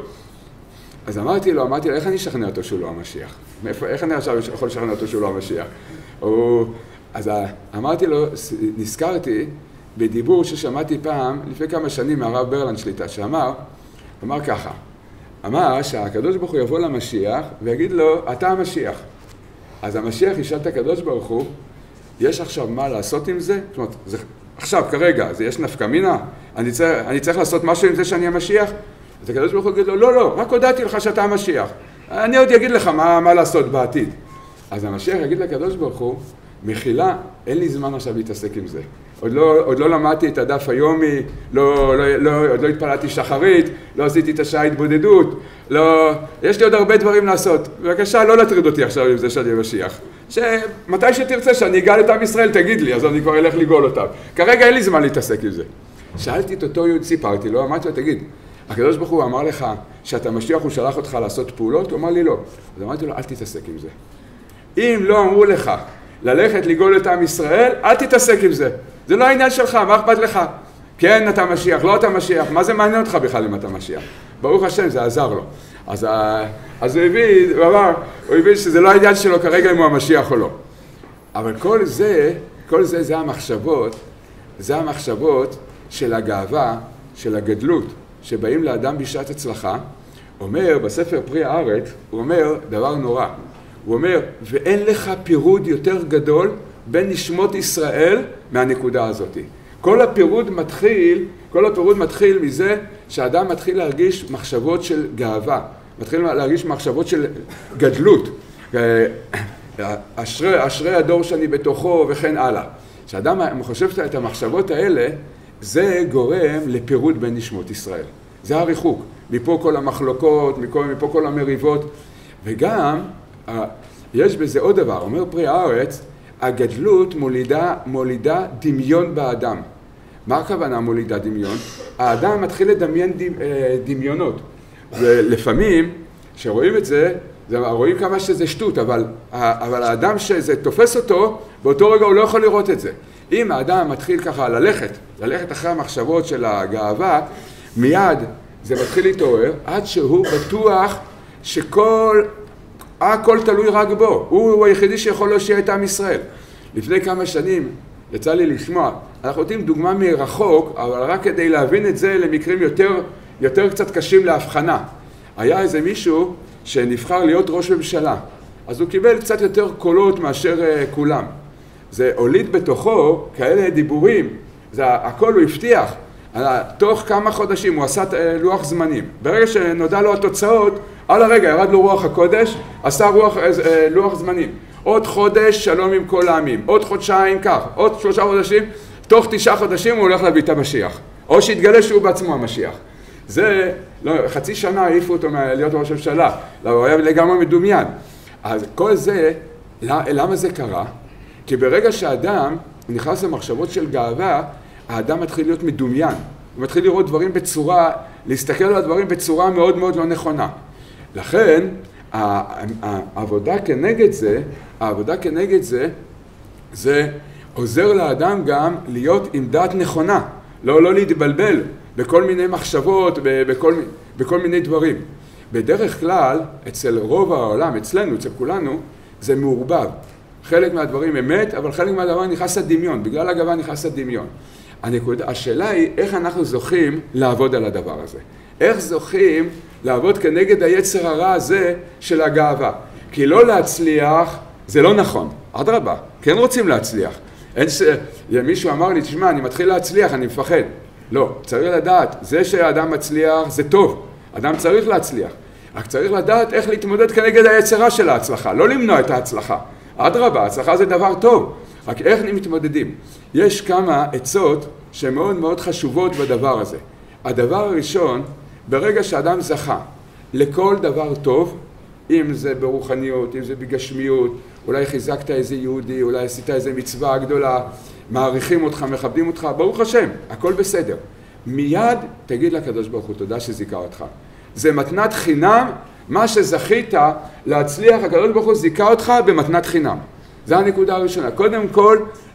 אז אמרתי לו, אמרתי לו, איך אני אשכנע אותו שהוא לא המשיח? מאיפה, איך אני עכשיו יכול לשכנע אותו שהוא לא המשיח? הוא, אז אמרתי לו, נזכרתי בדיבור ששמעתי פעם, לפני כמה שנים מהרב ברלנד שליטה, שאמר, אמר ככה, אמר שהקדוש ברוך הוא יבוא למשיח ויגיד לו, אתה המשיח. אז המשיח ישאל את הקדוש ברוך הוא, יש עכשיו מה לעשות עם זה? זאת אומרת, זה, עכשיו, כרגע, זה יש נפקא מינה? אני צריך, אני צריך לעשות משהו עם זה שאני המשיח? אז הקדוש ברוך הוא יגיד לו, לא, לא, רק הודעתי לך שאתה המשיח. אני עוד אגיד לך מה, מה לעשות בעתיד. אז המשיח יגיד לקדוש ברוך הוא, מחילה, אין לי זמן עכשיו להתעסק עם זה. עוד לא, עוד לא למדתי את הדף היומי, לא, לא, לא, עוד לא התפללתי שחרית, לא עשיתי את השעה התבודדות, לא, יש לי עוד הרבה דברים לעשות. בבקשה, לא להטריד אותי עכשיו עם זה שאני משיח. שמתי שתרצה שאני אגאל את עם ישראל, תגיד לי, אז אני כבר אלך לגאול אותם. כרגע אין לי זמן להתעסק עם זה. שאלתי את אותו יהוד, סיפרתי לו, אמרתי לו, תגיד, הקדוש ברוך הוא אמר לך שאתה משיח, הוא שלח אותך לעשות פעולות? הוא אמר לי לא. אז אמרתי לו, אל תתעסק עם זה. אם לא אמרו לך ללכת לגאול את עם ישראל, אל תתעסק עם זה. זה לא העניין שלך, מה אכפת לך? כן אתה משיח, לא אתה משיח, מה זה מעניין אותך בכלל אם אתה משיח? ברוך השם, זה עזר לו. אז, אז הוא הבין, הוא אמר, הוא הבין שזה לא העניין שלו כרגע אם הוא המשיח או לא. אבל כל זה, כל זה, זה המחשבות, זה המחשבות של הגאווה, של הגדלות, שבאים לאדם בשעת הצלחה. אומר בספר פרי הארץ, הוא אומר דבר נורא. הוא אומר, ואין לך פירוד יותר גדול בין נשמות ישראל מהנקודה הזאת. כל הפירוד מתחיל, כל הפירוד מתחיל מזה שהאדם מתחיל להרגיש מחשבות של גאווה, מתחיל להרגיש מחשבות של גדלות. אשרי, אשרי הדור שאני בתוכו וכן הלאה. כשאדם חושב את המחשבות האלה, זה גורם לפירוד בין נשמות ישראל. זה הריחוק. מפה כל המחלוקות, מפה, מפה כל המריבות. וגם, יש בזה עוד דבר. אומר פרי הארץ, הגדלות מולידה, מולידה דמיון באדם. מה הכוונה מולידה דמיון? האדם מתחיל לדמיין דמיונות. ולפעמים, כשרואים את זה, רואים כמה שזה שטות, אבל, אבל האדם שזה תופס אותו, באותו רגע הוא לא יכול לראות את זה. אם האדם מתחיל ככה ללכת, ללכת אחרי המחשבות של הגאווה, מיד זה מתחיל להתעורר, עד שהוא בטוח שכל, הכל תלוי רק בו. הוא, הוא היחידי שיכול להושיע את עם ישראל. לפני כמה שנים יצא לי לשמוע, אנחנו נותנים דוגמה מרחוק, אבל רק כדי להבין את זה למקרים יותר, יותר קצת קשים להבחנה. היה איזה מישהו שנבחר להיות ראש ממשלה, אז הוא קיבל קצת יותר קולות מאשר uh, כולם. זה הוליד בתוכו כאלה דיבורים, זה הכל הוא הבטיח. תוך כמה חודשים הוא עשה לוח זמנים. ברגע שנודע לו התוצאות, על הרגע ירד לו רוח הקודש, עשה רוח, לוח זמנים. עוד חודש שלום עם כל העמים, עוד חודשיים כך, עוד שלושה חודשים, תוך תשעה חודשים הוא הולך להביא את המשיח. או שיתגלה שהוא בעצמו המשיח. זה, לא, חצי שנה העיפו אותו להיות ראש הממשלה, הוא היה לגמרי מדומיין. אז כל זה, למה זה קרה? כי ברגע שהאדם נכנס למחשבות של גאווה, האדם מתחיל להיות מדומיין. הוא מתחיל לראות דברים בצורה, להסתכל על הדברים בצורה מאוד מאוד לא נכונה. לכן, העבודה כנגד זה, העבודה כנגד זה, זה עוזר לאדם גם להיות עם דעת נכונה, לא, לא להתבלבל בכל מיני מחשבות, בכל, בכל מיני דברים. בדרך כלל, אצל רוב העולם, אצלנו, אצל כולנו, זה מעורבב. חלק מהדברים אמת, אבל חלק מהדבר נכנס לדמיון, בגלל הגאווה נכנס לדמיון. הנקודה, השאלה היא איך אנחנו זוכים לעבוד על הדבר הזה. איך זוכים לעבוד כנגד היצר הרע הזה של הגאווה. כי לא להצליח זה לא נכון. אדרבה, כן רוצים להצליח. אין ש... מישהו אמר לי, תשמע, אני מתחיל להצליח, אני מפחד. לא, צריך לדעת, זה שהאדם מצליח זה טוב. אדם צריך להצליח. רק צריך לדעת איך להתמודד כנגד היצרה של ההצלחה, לא למנוע את ההצלחה. אדרבה, ההצלחה זה דבר טוב. רק איך מתמודדים? יש כמה עצות שמאוד מאוד חשובות בדבר הזה. הדבר הראשון, ברגע שאדם זכה לכל דבר טוב, אם זה ברוחניות, אם זה בגשמיות, אולי חיזקת איזה יהודי, אולי עשית איזה מצווה גדולה, מעריכים אותך, מכבדים אותך, ברוך השם, הכל בסדר. מיד תגיד לקדוש ברוך הוא, תודה שזיכה אותך. זה מתנת חינם, מה שזכית להצליח, הקדוש ברוך הוא זיכה אותך במתנת חינם. זו הנקודה הראשונה. קודם כל,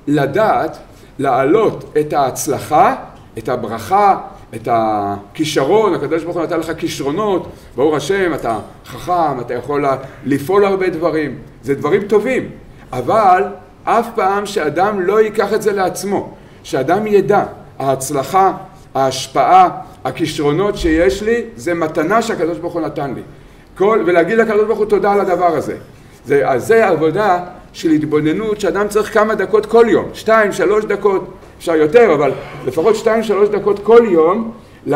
לדעת, להעלות את ההצלחה, את הברכה, את הכישרון, הקדוש ברוך הוא נתן לך כישרונות, ברוך השם, אתה חכם, אתה יכול לפעול הרבה דברים, זה דברים טובים, אבל אף פעם שאדם לא ייקח את זה לעצמו, שאדם ידע, ההצלחה, ההשפעה, הכישרונות שיש לי, זה מתנה שהקדוש ברוך הוא נתן לי. כל, ולהגיד לקדוש ברוך הוא תודה על הדבר הזה. זה, אז זה עבודה של התבוננות שאדם צריך כמה דקות כל יום, שתיים, שלוש דקות, אפשר יותר, אבל לפחות שתיים, שלוש דקות כל יום,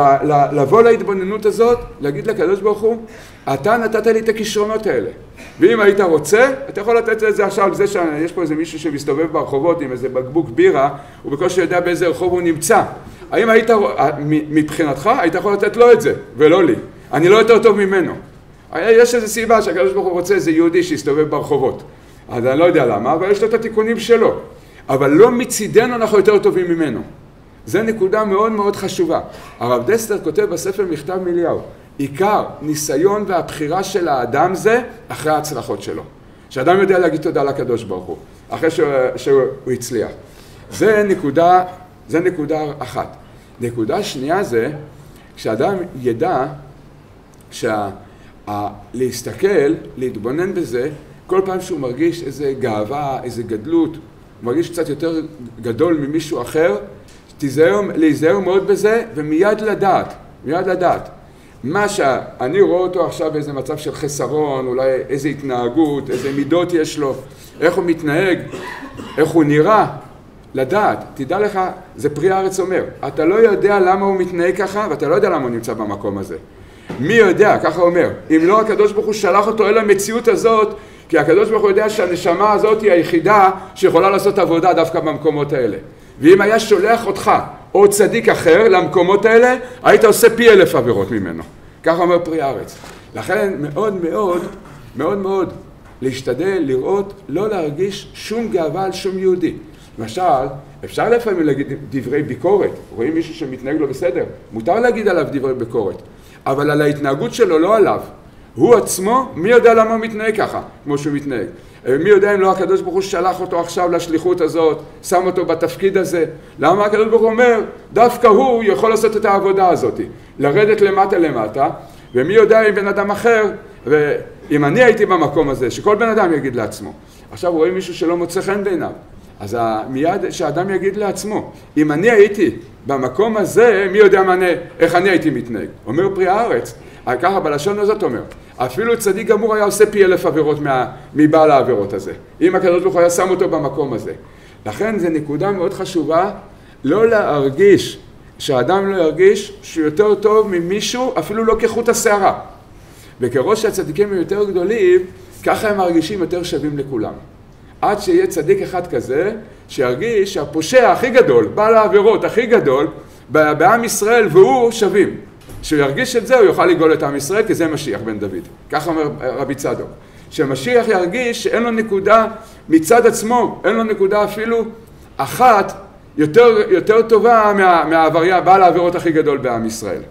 לבוא להתבוננות הזאת, להגיד לקדוש ברוך הוא, אתה נתת לי את הכישרונות האלה. ואם היית רוצה, אתה יכול לתת את זה עכשיו, זה שיש פה איזה מישהו שמסתובב ברחובות עם איזה בקבוק בירה, הוא בקושי יודע באיזה רחוב הוא נמצא. האם היית, מבחינתך, היית יכול לתת לו את זה, ולא לי. אני לא יותר טוב ממנו. יש איזו סיבה שהקדוש ברוך הוא רוצה איזה יהודי שיסתובב ברחובות. אז אני לא יודע למה, אבל יש לו את התיקונים שלו. אבל לא מצידנו אנחנו יותר טובים ממנו. זה נקודה מאוד מאוד חשובה. הרב דסלר כותב בספר מכתב מאליהו, עיקר ניסיון והבחירה של האדם זה אחרי ההצלחות שלו. שאדם יודע להגיד תודה לקדוש ברוך הוא, אחרי שהוא, שהוא הצליח. זה נקודה, זה נקודה אחת. נקודה שנייה זה, כשאדם ידע שה, ה, להסתכל, להתבונן בזה, כל פעם שהוא מרגיש איזה גאווה, איזה גדלות, הוא מרגיש קצת יותר גדול ממישהו אחר, תיזהר, להיזהר מאוד בזה, ומיד לדעת, מיד לדעת. מה שאני רואה אותו עכשיו באיזה מצב של חסרון, אולי איזה התנהגות, איזה מידות יש לו, איך הוא מתנהג, איך הוא נראה, לדעת. תדע לך, זה פרי הארץ אומר, אתה לא יודע למה הוא מתנהג ככה, ואתה לא יודע למה הוא נמצא במקום הזה. מי יודע, ככה אומר, אם לא הקדוש ברוך הוא שלח אותו אל המציאות הזאת, כי הקדוש ברוך הוא יודע שהנשמה הזאת היא היחידה שיכולה לעשות עבודה דווקא במקומות האלה. ואם היה שולח אותך או צדיק אחר למקומות האלה, היית עושה פי אלף עבירות ממנו. ככה אומר פרי הארץ. לכן מאוד מאוד, מאוד מאוד להשתדל, לראות, לא להרגיש שום גאווה על שום יהודי. למשל, אפשר לפעמים להגיד דברי ביקורת. רואים מישהו שמתנהג לו בסדר, מותר להגיד עליו דברי ביקורת. אבל על ההתנהגות שלו, לא עליו. הוא עצמו, מי יודע למה הוא מתנהג ככה, כמו שהוא מתנהג. מי יודע אם לא הקדוש ברוך הוא שלח אותו עכשיו לשליחות הזאת, שם אותו בתפקיד הזה. למה הקדוש ברוך הוא אומר, דווקא הוא יכול לעשות את העבודה הזאת, לרדת למטה למטה, ומי יודע אם בן אדם אחר, ואם אני הייתי במקום הזה, שכל בן אדם יגיד לעצמו. עכשיו רואים מישהו שלא מוצא חן בעיניו, אז מיד שהאדם יגיד לעצמו, אם אני הייתי במקום הזה, מי יודע מה, איך אני הייתי מתנהג. אומר פרי הארץ, ככה בלשון הזאת אומר, אפילו צדיק גמור היה עושה פי אלף עבירות מה, מבעל העבירות הזה, אם הקדוש ברוך הוא היה שם אותו במקום הזה. לכן זו נקודה מאוד חשובה, לא להרגיש, שהאדם לא ירגיש שהוא יותר טוב ממישהו, אפילו לא כחוט השערה. וכראש שהצדיקים הם יותר גדולים, ככה הם מרגישים יותר שווים לכולם. עד שיהיה צדיק אחד כזה, שירגיש שהפושע הכי גדול, בעל העבירות הכי גדול, בעם ישראל והוא שווים. שהוא ירגיש את זה, הוא יוכל לגאול את עם ישראל, כי זה משיח בן דוד. ככה אומר רבי צדוק. שמשיח ירגיש שאין לו נקודה מצד עצמו, אין לו נקודה אפילו אחת יותר, יותר טובה מה, מהעבריה, בעל העבירות הכי גדול בעם ישראל.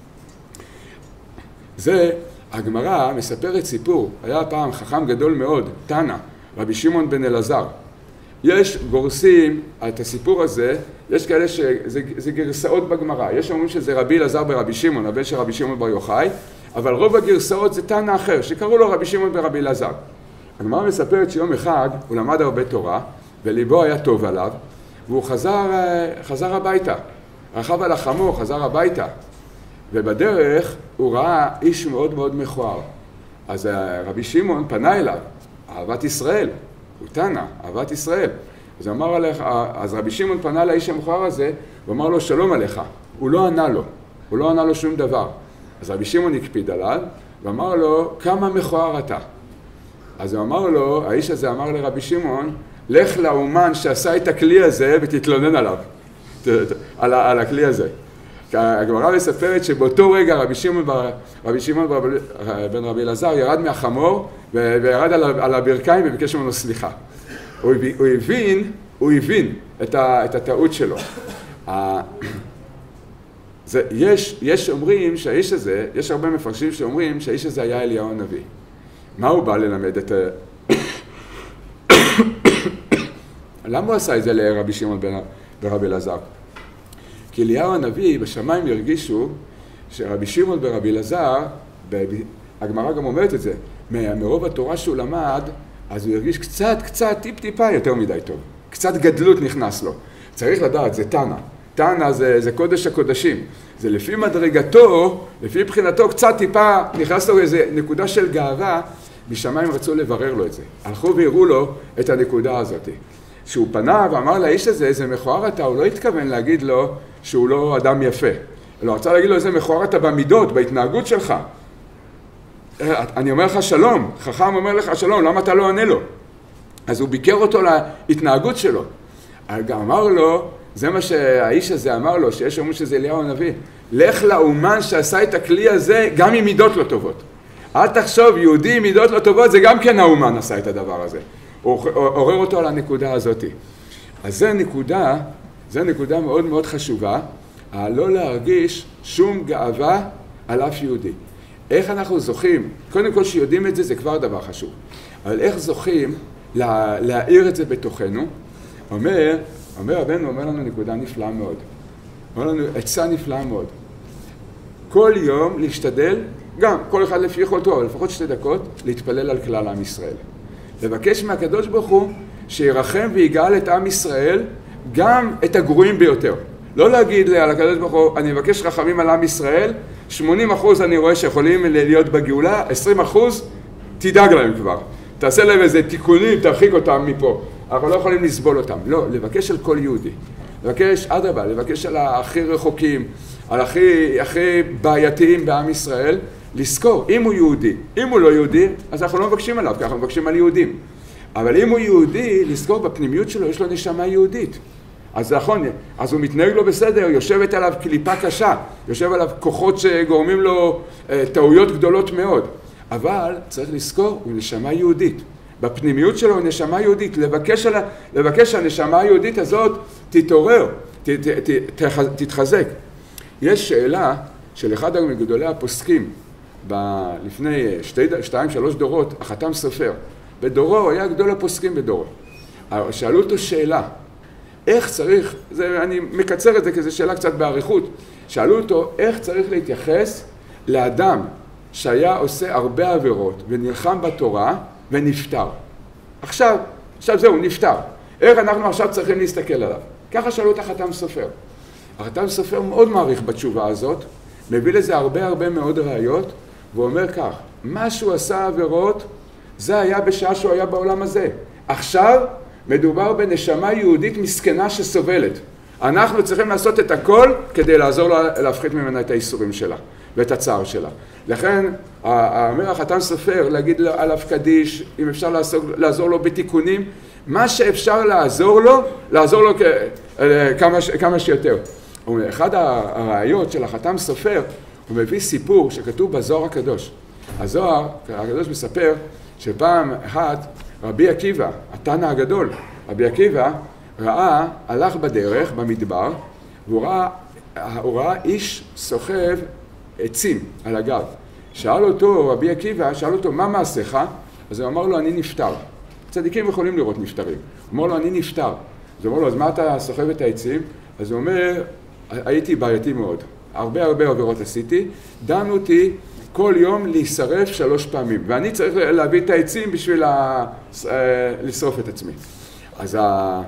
זה, הגמרא מספרת סיפור. היה פעם חכם גדול מאוד, תנא, רבי שמעון בן אלעזר. יש גורסים את הסיפור הזה, יש כאלה שזה גרסאות בגמרא. יש אומרים שזה רבי אלעזר ברבי שמעון, הבן של רבי שמעון בר יוחאי, אבל רוב הגרסאות זה תנא אחר, שקראו לו רבי שמעון ברבי אלעזר. הגמרא מספרת שיום אחד הוא למד הרבה תורה, וליבו היה טוב עליו, והוא חזר, חזר הביתה. רכב על החמור, חזר הביתה. ובדרך הוא ראה איש מאוד מאוד מכוער. אז רבי שמעון פנה אליו, אהבת ישראל. הוא תנא, אהבת ישראל. אז, אמר עליך, אז רבי שמעון פנה לאיש המכוער הזה, ואמר לו שלום עליך. הוא לא ענה לו, הוא לא ענה לו שום דבר. אז רבי שמעון הקפיד עליו, ואמר לו, כמה מכוער אתה? אז הוא אמר לו, האיש הזה אמר לרבי שמעון, לך לאומן שעשה את הכלי הזה ותתלונן עליו, על, על הכלי הזה. הגמרא מספרת שבאותו רגע רבי שמעון, רבי שמעון בן רבי אלעזר ירד מהחמור וירד על הברכיים וביקש ממנו סליחה. הוא, הוא הבין, הוא הבין את, ה, את הטעות שלו. זה, יש, יש אומרים שהאיש הזה, יש הרבה מפרשים שאומרים שהאיש הזה היה אליהו הנביא. מה הוא בא ללמד את... למה הוא עשה את זה לרבי שמעון בן רבי אלעזר? כי אליהו הנביא בשמיים הרגישו שרבי שמעון ברבי אלעזר, הגמרא גם אומרת את זה, מרוב התורה שהוא למד, אז הוא הרגיש קצת, קצת, טיפ טיפה יותר מדי טוב. קצת גדלות נכנס לו. צריך לדעת, זה תנא. תנא זה, זה קודש הקודשים. זה לפי מדרגתו, לפי מבחינתו, קצת טיפה נכנס לו איזה נקודה של גאווה, בשמיים רצו לברר לו את זה. הלכו והראו לו את הנקודה הזאת. שהוא פנה ואמר לאיש הזה, איזה מכוער אתה, הוא לא התכוון להגיד לו שהוא לא אדם יפה. הוא רצה להגיד לו, איזה מכוער אתה במידות, בהתנהגות שלך. אני אומר לך שלום, חכם אומר לך שלום, למה אתה לא עונה לו? אז הוא ביקר אותו להתנהגות שלו. אמר לו, זה מה שהאיש הזה אמר לו, שיש אומרים שזה אליהו הנביא, לך לאומן שעשה את הכלי הזה גם עם מידות לא טובות. אל תחשוב, יהודי עם מידות לא טובות, זה גם כן האומן עשה את הדבר הזה. הוא עורר אותו על הנקודה הזאת. אז זה נקודה, זה נקודה מאוד מאוד חשובה, לא להרגיש שום גאווה על אף יהודי. איך אנחנו זוכים, קודם כל שיודעים את זה, זה כבר דבר חשוב, אבל איך זוכים לה, להעיר את זה בתוכנו? אומר, אומר רבנו, אומר לנו נקודה נפלאה מאוד. אומר לנו עצה נפלאה מאוד. כל יום להשתדל, גם כל אחד לפי יכולתו, אבל לפחות שתי דקות, להתפלל על כלל עם ישראל. לבקש מהקדוש ברוך הוא שירחם ויגאל את עם ישראל, גם את הגרועים ביותר. לא להגיד על הקדוש ברוך הוא, אני מבקש רחמים על עם ישראל, שמונים אחוז אני רואה שיכולים להיות בגאולה, עשרים אחוז תדאג להם כבר. תעשה להם איזה תיקונים, תרחיק אותם מפה. אנחנו לא יכולים לסבול אותם. לא, לבקש על כל יהודי. לבקש, אדרבה, לבקש על הכי רחוקים, על הכי, הכי בעייתיים בעם ישראל, לזכור, אם הוא יהודי. אם הוא לא יהודי, אז אנחנו לא מבקשים עליו, כי אנחנו מבקשים על יהודים. אבל אם הוא יהודי, לזכור בפנימיות שלו, יש לו נשמה יהודית. אז נכון, אז הוא מתנהג לו בסדר, יושבת עליו קליפה קשה, יושב עליו כוחות שגורמים לו אה, טעויות גדולות מאוד. אבל צריך לזכור, הוא נשמה יהודית. בפנימיות שלו הוא נשמה יהודית. לבקש, על, לבקש שהנשמה היהודית הזאת תתעורר, ת, ת, ת, ת, תתחזק. יש שאלה של אחד מגדולי הפוסקים, ב, לפני שתי, שתיים, שלוש דורות, החתם סופר. בדורו, היה גדול הפוסקים בדורו. שאלו אותו שאלה, איך צריך, זה, אני מקצר את זה כי זו שאלה קצת בעריכות, שאלו אותו איך צריך להתייחס לאדם שהיה עושה הרבה עבירות ונלחם בתורה ונפטר. עכשיו, עכשיו זהו, נפטר. איך אנחנו עכשיו צריכים להסתכל עליו? ככה שאלו את החתם סופר. החתם סופר מאוד מעריך בתשובה הזאת, מביא לזה הרבה הרבה מאוד ראיות, והוא אומר כך, מה שהוא עשה עבירות, זה היה בשעה שהוא היה בעולם הזה. עכשיו מדובר בנשמה יהודית מסכנה שסובלת. אנחנו צריכים לעשות את הכל כדי לעזור לה להפחית ממנה את האיסורים שלה ואת הצער שלה. לכן, אומר החתם סופר, להגיד עליו קדיש, אם אפשר לעזור, לעזור לו בתיקונים, מה שאפשר לעזור לו, לעזור לו כמה, כמה שיותר. אחד הראיות של החתם סופר, הוא מביא סיפור שכתוב בזוהר הקדוש. הזוהר הקדוש מספר שפעם אחת רבי עקיבא, התנא הגדול, רבי עקיבא ראה, הלך בדרך, במדבר, והוא ראה, הוא ראה איש סוחב עצים על הגב. שאל אותו, רבי עקיבא, שאל אותו, מה מעשיך? אז הוא אמר לו, אני נפטר. צדיקים יכולים לראות נפטרים. הוא אמר לו, אני נפטר. אז הוא אמר לו, אז מה אתה סוחב את העצים? אז הוא אומר, הייתי בעייתי מאוד. הרבה הרבה עבירות עשיתי. דנו אותי כל יום להישרף שלוש פעמים. ואני צריך להביא את העצים בשביל לשרוף את עצמי. אז ה...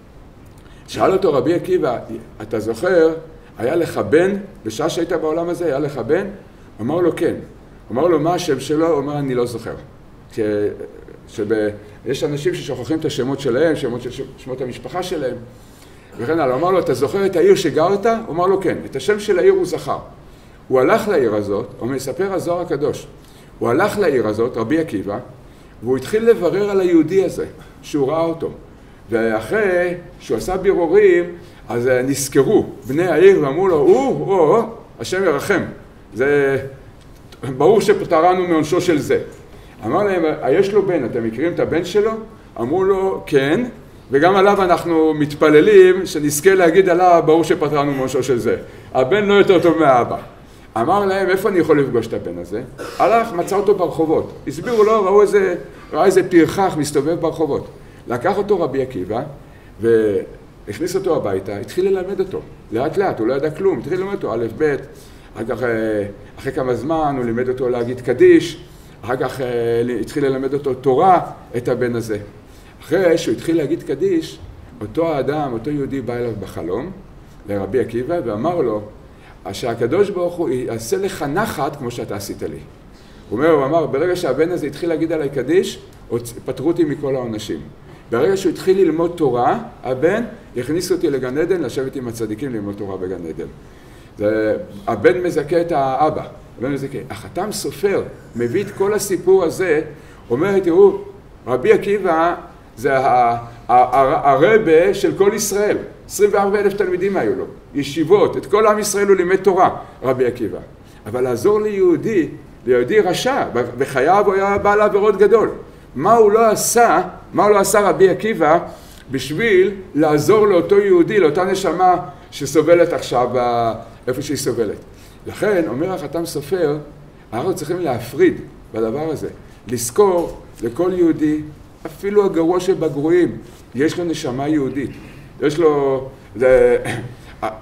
שאל אותו רבי עקיבא, אתה זוכר, היה לך בן, בשעה שהיית בעולם הזה, היה לך בן? אמר לו כן. אמר לו מה השם שלו? הוא אמר אני לא זוכר. ש... שב... יש אנשים ששוכחים את השמות שלהם, שמות של שמות המשפחה שלהם. וכן הלאה, אמר לו, אתה זוכר את העיר שגרת? הוא אמר לו כן, את השם של העיר הוא זכר. הוא הלך לעיר הזאת, הוא מספר הזוהר הקדוש. הוא הלך לעיר הזאת, רבי עקיבא, והוא התחיל לברר על היהודי הזה, שהוא ראה אותו. ואחרי שהוא עשה בירורים, אז נזכרו בני העיר ואמרו לו, הוא, או, או, השם ירחם. זה ברור שפטרנו מעונשו של זה. אמר להם, יש לו בן, אתם מכירים את הבן שלו? אמרו לו, כן, וגם עליו אנחנו מתפללים שנזכה להגיד עליו, ברור שפטרנו מעונשו של זה. הבן לא יותר טוב מהאבא. אמר להם, איפה אני יכול לפגוש את הבן הזה? הלך, מצא אותו ברחובות. הסבירו לו, ראו איזה, ראה איזה פרחח מסתובב ברחובות. לקח אותו רבי עקיבא והכניס אותו הביתה, התחיל ללמד אותו. לאט לאט, הוא לא ידע כלום, התחיל ללמד אותו, א' ב', אחר כך, אחרי כמה זמן הוא לימד אותו להגיד קדיש, אחר כך התחיל ללמד אותו תורה, את הבן הזה. אחרי שהוא התחיל להגיד קדיש, אותו האדם, אותו יהודי בא אליו בחלום, לרבי עקיבא, ואמר לו, שהקדוש ברוך הוא יעשה לך נחת כמו שאתה עשית לי. הוא אומר, הוא אמר, ברגע שהבן הזה התחיל להגיד עליי קדיש, פטרו אותי מכל העונשים. ברגע שהוא התחיל ללמוד תורה, הבן הכניס אותי לגן עדן, לשבת עם הצדיקים ללמוד תורה בגן עדן. זה, הבן מזכה את האבא, הבן מזכה. החתם סופר מביא את כל הסיפור הזה, אומר, תראו, רבי עקיבא זה הרבה של כל ישראל. עשרים וארבעה אלף תלמידים היו לו, ישיבות, את כל עם ישראל הוא לימד תורה, רבי עקיבא. אבל לעזור ליהודי, ליהודי רשע, בחייו הוא היה בעל עבירות גדול. מה הוא לא עשה, מה הוא לא עשה רבי עקיבא בשביל לעזור לאותו יהודי, לאותה נשמה שסובלת עכשיו איפה שהיא סובלת. לכן, אומר החתם סופר, אנחנו צריכים להפריד בדבר הזה, לזכור לכל יהודי, אפילו הגרוע שבגרועים, יש לו נשמה יהודית. יש לו, זה,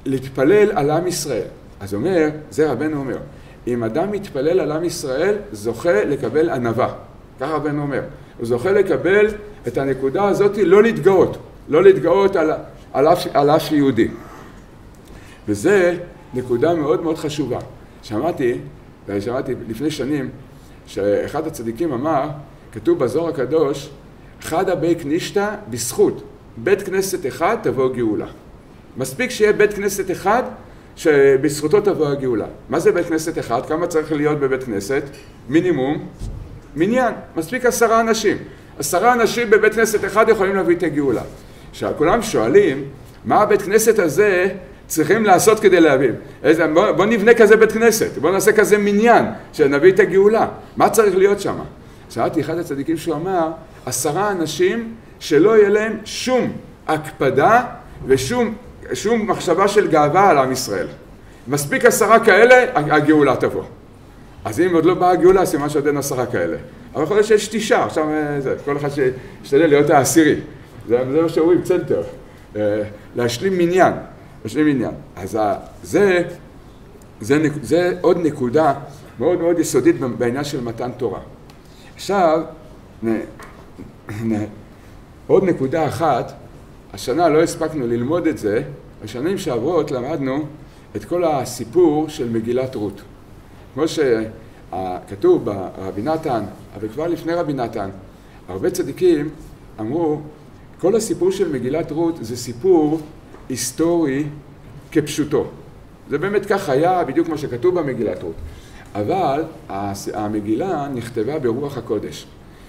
להתפלל על עם ישראל. אז אומר, זה רבנו אומר, אם אדם מתפלל על עם ישראל, זוכה לקבל ענווה. ככה רבנו אומר. הוא זוכה לקבל את הנקודה הזאת, לא להתגאות. לא להתגאות על, על, אף, על אף יהודי. וזה נקודה מאוד מאוד חשובה. שמעתי, שמעתי לפני שנים, שאחד הצדיקים אמר, כתוב בזוהר הקדוש, חד הבי כנישתא בזכות בית כנסת אחד תבוא גאולה. מספיק שיהיה בית כנסת אחד שבזכותו תבוא הגאולה. מה זה בית כנסת אחד? כמה צריך להיות בבית כנסת? מינימום, מניין. מספיק עשרה אנשים. עשרה אנשים בבית כנסת אחד יכולים להביא את הגאולה. עכשיו, כולם שואלים, מה הבית כנסת הזה צריכים לעשות כדי להביא? איזה, בוא, בוא נבנה כזה בית כנסת, בוא נעשה כזה מניין, שנביא את הגאולה. מה צריך להיות שם? שאלתי אחד הצדיקים שהוא אמר, עשרה אנשים שלא יהיה להם שום הקפדה ושום שום מחשבה של גאווה על עם ישראל. מספיק עשרה כאלה, הגאולה תבוא. אז אם עוד לא באה הגאולה, סימן שעוד אין עשרה כאלה. אבל יכול להיות שיש תשעה, עכשיו זה, כל אחד שישתדל להיות העשירי. זה, זה מה שאומרים, צנטר. להשלים מניין. להשלים מניין. אז זה, זה, זה עוד נקודה מאוד מאוד יסודית בעניין של מתן תורה. עכשיו, נ, נ, עוד נקודה אחת, השנה לא הספקנו ללמוד את זה, בשנים שעברות למדנו את כל הסיפור של מגילת רות. כמו שכתוב ברבי נתן, אבל כבר לפני רבי נתן, הרבה צדיקים אמרו, כל הסיפור של מגילת רות זה סיפור היסטורי כפשוטו. זה באמת כך היה, בדיוק כמו שכתוב במגילת רות. אבל המגילה נכתבה ברוח הקודש.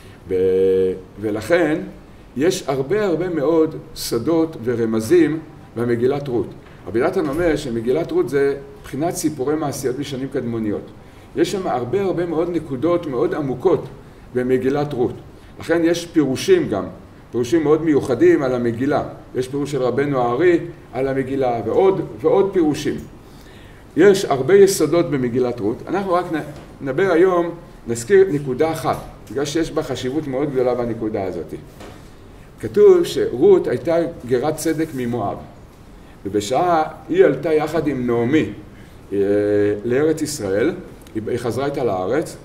ולכן יש הרבה הרבה מאוד סודות ורמזים במגילת רות. רבי נתן אומר שמגילת רות זה בחינת סיפורי מעשיות בשנים קדמוניות. יש שם הרבה הרבה מאוד נקודות מאוד עמוקות במגילת רות. לכן יש פירושים גם, פירושים מאוד מיוחדים על המגילה. יש פירוש של רבנו הארי על המגילה ועוד, ועוד פירושים. יש הרבה יסודות במגילת רות. אנחנו רק נדבר היום, נזכיר נקודה אחת, בגלל שיש בה חשיבות מאוד גדולה בנקודה הזאת. כתוב שרות הייתה גרת צדק ממואב, ובשעה היא עלתה יחד עם נעמי לארץ ישראל, היא חזרה איתה לארץ.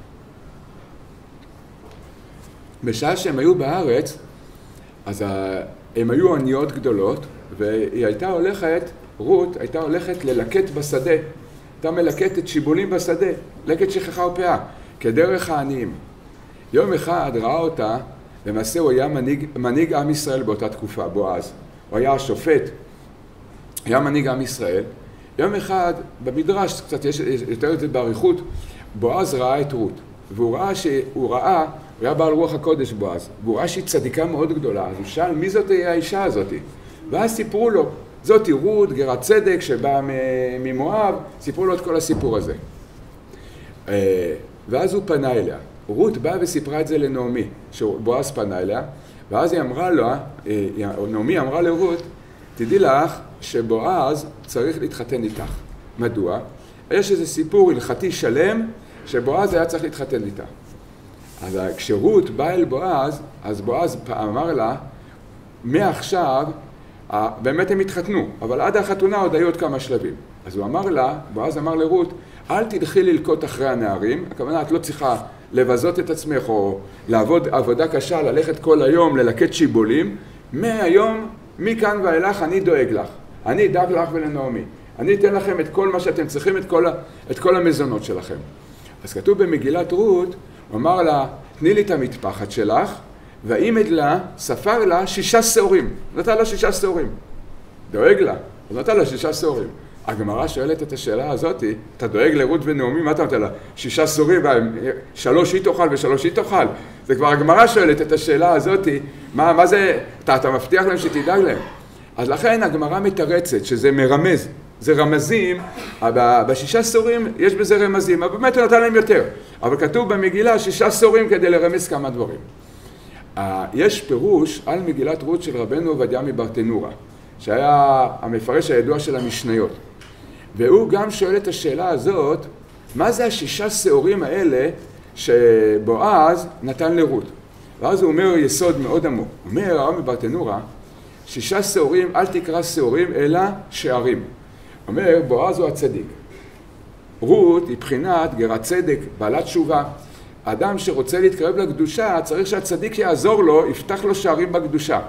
בשעה שהם היו בארץ, אז הם היו עניות גדולות, והיא הייתה הולכת, רות הייתה הולכת ללקט בשדה, הייתה מלקטת שיבולים בשדה, לקט שכחה ופאה, כדרך העניים. יום אחד ראה אותה, למעשה הוא היה מנהיג, מנהיג עם ישראל באותה תקופה, בועז. הוא היה השופט, היה מנהיג עם ישראל. יום אחד, במדרש, קצת יש יותר את זה בעריכות, בועז ראה את רות. והוא ראה שהוא ראה, הוא היה בעל רוח הקודש בועז, והוא ראה שהיא צדיקה מאוד גדולה. אז הוא שאל, מי זאת האישה הזאת? ואז סיפרו לו, זאת היא רות, גרת צדק, שבאה ממואב, סיפרו לו את כל הסיפור הזה. ואז הוא פנה אליה. רות באה וסיפרה את זה לנעמי, שבועז פנה אליה, ואז היא אמרה לה, נעמי אמרה לרות, תדעי לך שבועז צריך להתחתן איתך. מדוע? יש איזה סיפור הלכתי שלם שבועז היה צריך להתחתן איתה. אז כשרות באה אל בועז, אז בועז אמר לה, מעכשיו, באמת הם התחתנו, אבל עד החתונה עוד היו עוד כמה שלבים. אז הוא אמר לה, בועז אמר לרות, אל תלכי ללקוט אחרי הנערים, הכוונה את לא צריכה לבזות את עצמך או לעבוד עבודה קשה, ללכת כל היום, ללקט שיבולים. מהיום, מכאן ואילך אני דואג לך. אני אדאג לך ולנעמי. אני אתן לכם את כל מה שאתם צריכים, את כל, את כל המזונות שלכם. אז כתוב במגילת רות, הוא אמר לה, תני לי את המטפחת שלך, והעימד לה, ספר לה שישה שעורים. נתן לה שישה שעורים. דואג לה, אז נתן לה שישה שעורים. הגמרא שואלת את השאלה הזאת, אתה דואג לרות ונעמי, מה אתה נותן לה? שישה שעורים, שלוש היא תאכל ושלוש היא תאכל. זה כבר הגמרא שואלת את השאלה הזאת, מה, מה זה, אתה, אתה מבטיח להם שתדאג להם. אז לכן הגמרא מתרצת שזה מרמז, זה רמזים, בשישה שעורים יש בזה רמזים, אבל באמת הוא נתן להם יותר. אבל כתוב במגילה שישה שעורים כדי לרמז כמה דברים. יש פירוש על מגילת רות של רבנו עובדיה מברטנורה, שהיה המפרש הידוע של המשניות. והוא גם שואל את השאלה הזאת, מה זה השישה שעורים האלה שבועז נתן לרות? ואז הוא אומר יסוד מאוד עמוק. הוא אומר הרב מברטנורה, שישה שעורים, אל תקרא שעורים אלא שערים. אומר, בועז הוא הצדיק. רות היא בחינת גרת צדק, בעלת תשובה. האדם שרוצה להתקרב לקדושה, צריך שהצדיק יעזור לו, יפתח לו שערים בקדושה.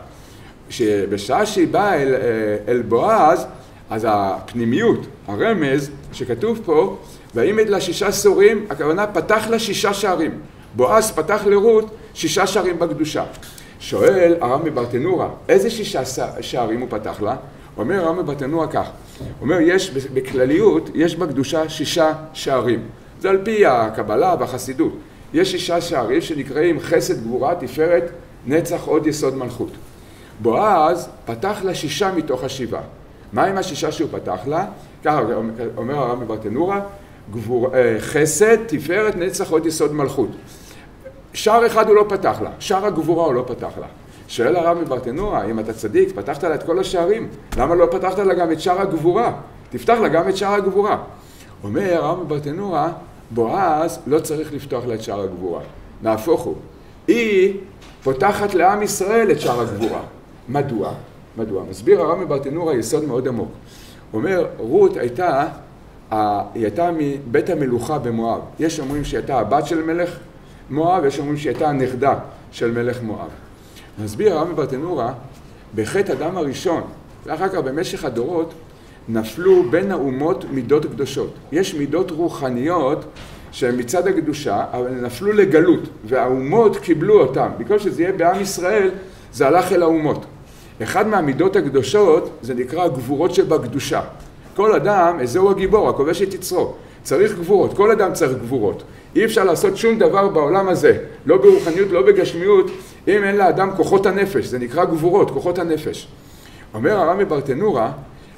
שבשעה שהיא באה אל, אל בועז, אז הפנימיות, הרמז שכתוב פה, ויעמד לה שישה סורים, הכוונה פתח לה שישה שערים. בועז פתח לרות שישה שערים בקדושה. שואל הרב מברטנורה, איזה שישה שערים הוא פתח לה? אומר הרב מברטנורה כך, אומר, יש בכלליות, יש בקדושה שישה שערים. זה על פי הקבלה והחסידות. יש שישה שערים שנקראים חסד, גבורה, תפארת, נצח, עוד יסוד מלכות. בועז פתח לה שישה מתוך השבעה. מה עם השישה שהוא פתח לה? ככה אומר הרב מברטנורה, גבור, חסד, תפארת, נצח, עוד יסוד מלכות. שער אחד הוא לא פתח לה, שער הגבורה הוא לא פתח לה. שואל הרב מברטנורה, אם אתה צדיק, פתחת לה את כל השערים, למה לא פתחת לה גם את שער הגבורה? תפתח לה גם את שער הגבורה. אומר הרב מברטנורה, בועז לא צריך לפתוח לה את שער הגבורה. נהפוך הוא. היא פותחת לעם ישראל את שער הגבורה. מדוע? מדוע? מסביר הרב מברטנורה יסוד מאוד עמוק. הוא אומר, רות הייתה, היא הייתה מבית המלוכה במואב. יש אומרים שהיא הייתה הבת של מלך מואב, יש אומרים שהיא הייתה הנכדה של מלך מואב. מסביר הרב מברטנורה, בחטא אדם הראשון, ואחר כך במשך הדורות, נפלו בין האומות מידות קדושות. יש מידות רוחניות שהן מצד הקדושה, אבל נפלו לגלות, והאומות קיבלו אותם. בגלל שזה יהיה בעם ישראל, זה הלך אל האומות. אחד מהמידות הקדושות, זה נקרא גבורות שבקדושה. כל אדם, איזהו הגיבור, הכובש את יצרו. צריך גבורות, כל אדם צריך גבורות. אי אפשר לעשות שום דבר בעולם הזה, לא ברוחניות, לא בגשמיות, אם אין לאדם כוחות הנפש, זה נקרא גבורות, כוחות הנפש. אומר הרב מברטנורה,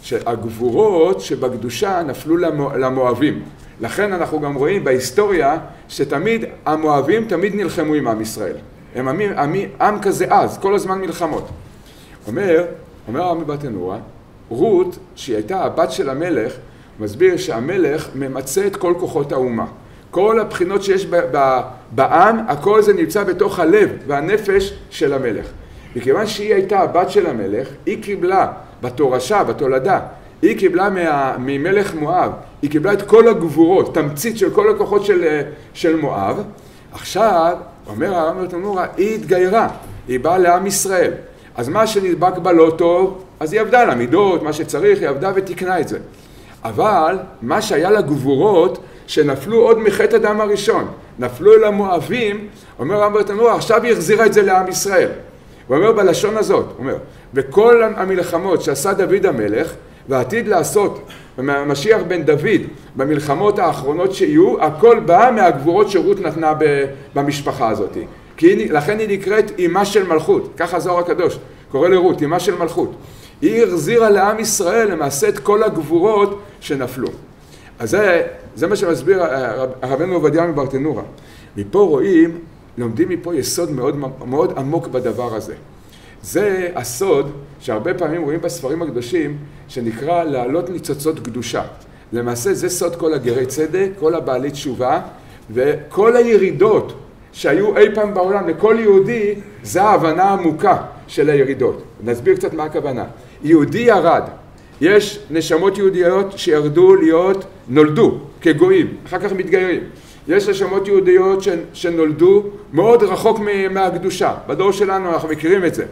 שהגבורות שבקדושה נפלו למואבים. לכן אנחנו גם רואים בהיסטוריה שתמיד המואבים תמיד נלחמו עם עם ישראל. הם עם, עם, עם כזה אז, כל הזמן מלחמות. אומר, אומר הרב מברטנורה, רות, שהיא הייתה הבת של המלך, מסביר שהמלך ממצא את כל כוחות האומה. כל הבחינות שיש בעם, הכל זה נמצא בתוך הלב והנפש של המלך. מכיוון שהיא הייתה הבת של המלך, היא קיבלה בתורשה, בתולדה, היא קיבלה מה, ממלך מואב, היא קיבלה את כל הגבורות, תמצית של כל הכוחות של, של מואב. עכשיו, אומר הרב מברטנורה, היא התגיירה, היא באה לעם ישראל. אז מה שנדבק בה לא טוב, אז היא עבדה לה מידות, מה שצריך, היא עבדה ותקנה את זה. אבל מה שהיה לה גבורות, שנפלו עוד מחטא אדם הראשון, נפלו אל המואבים, אומר הרב מברטנורה, עכשיו היא החזירה את זה לעם ישראל. הוא אומר בלשון הזאת, הוא אומר, בכל המלחמות שעשה דוד המלך, ועתיד לעשות משיח בן דוד במלחמות האחרונות שיהיו, הכל בא מהגבורות שרות נתנה במשפחה הזאת. כי לכן היא נקראת אימה של מלכות, ככה זוהר הקדוש, קורא לרות, אימה של מלכות. היא החזירה לעם ישראל למעשה את כל הגבורות שנפלו. אז זה, זה מה שמסביר הרבנו עובדיה מברטנורה. מפה רואים, לומדים מפה יסוד מאוד, מאוד עמוק בדבר הזה. זה הסוד שהרבה פעמים רואים בספרים הקדושים, שנקרא להעלות ניצוצות קדושה. למעשה זה סוד כל הגרי צדק, כל הבעלי תשובה, וכל הירידות שהיו אי פעם בעולם לכל יהודי, זה ההבנה העמוקה של הירידות. נסביר קצת מה הכוונה. יהודי ירד. יש נשמות יהודיות שירדו להיות, נולדו כגויים, אחר כך מתגיירים. יש נשמות יהודיות שנולדו מאוד רחוק מהקדושה. בדור שלנו אנחנו מכירים את זה.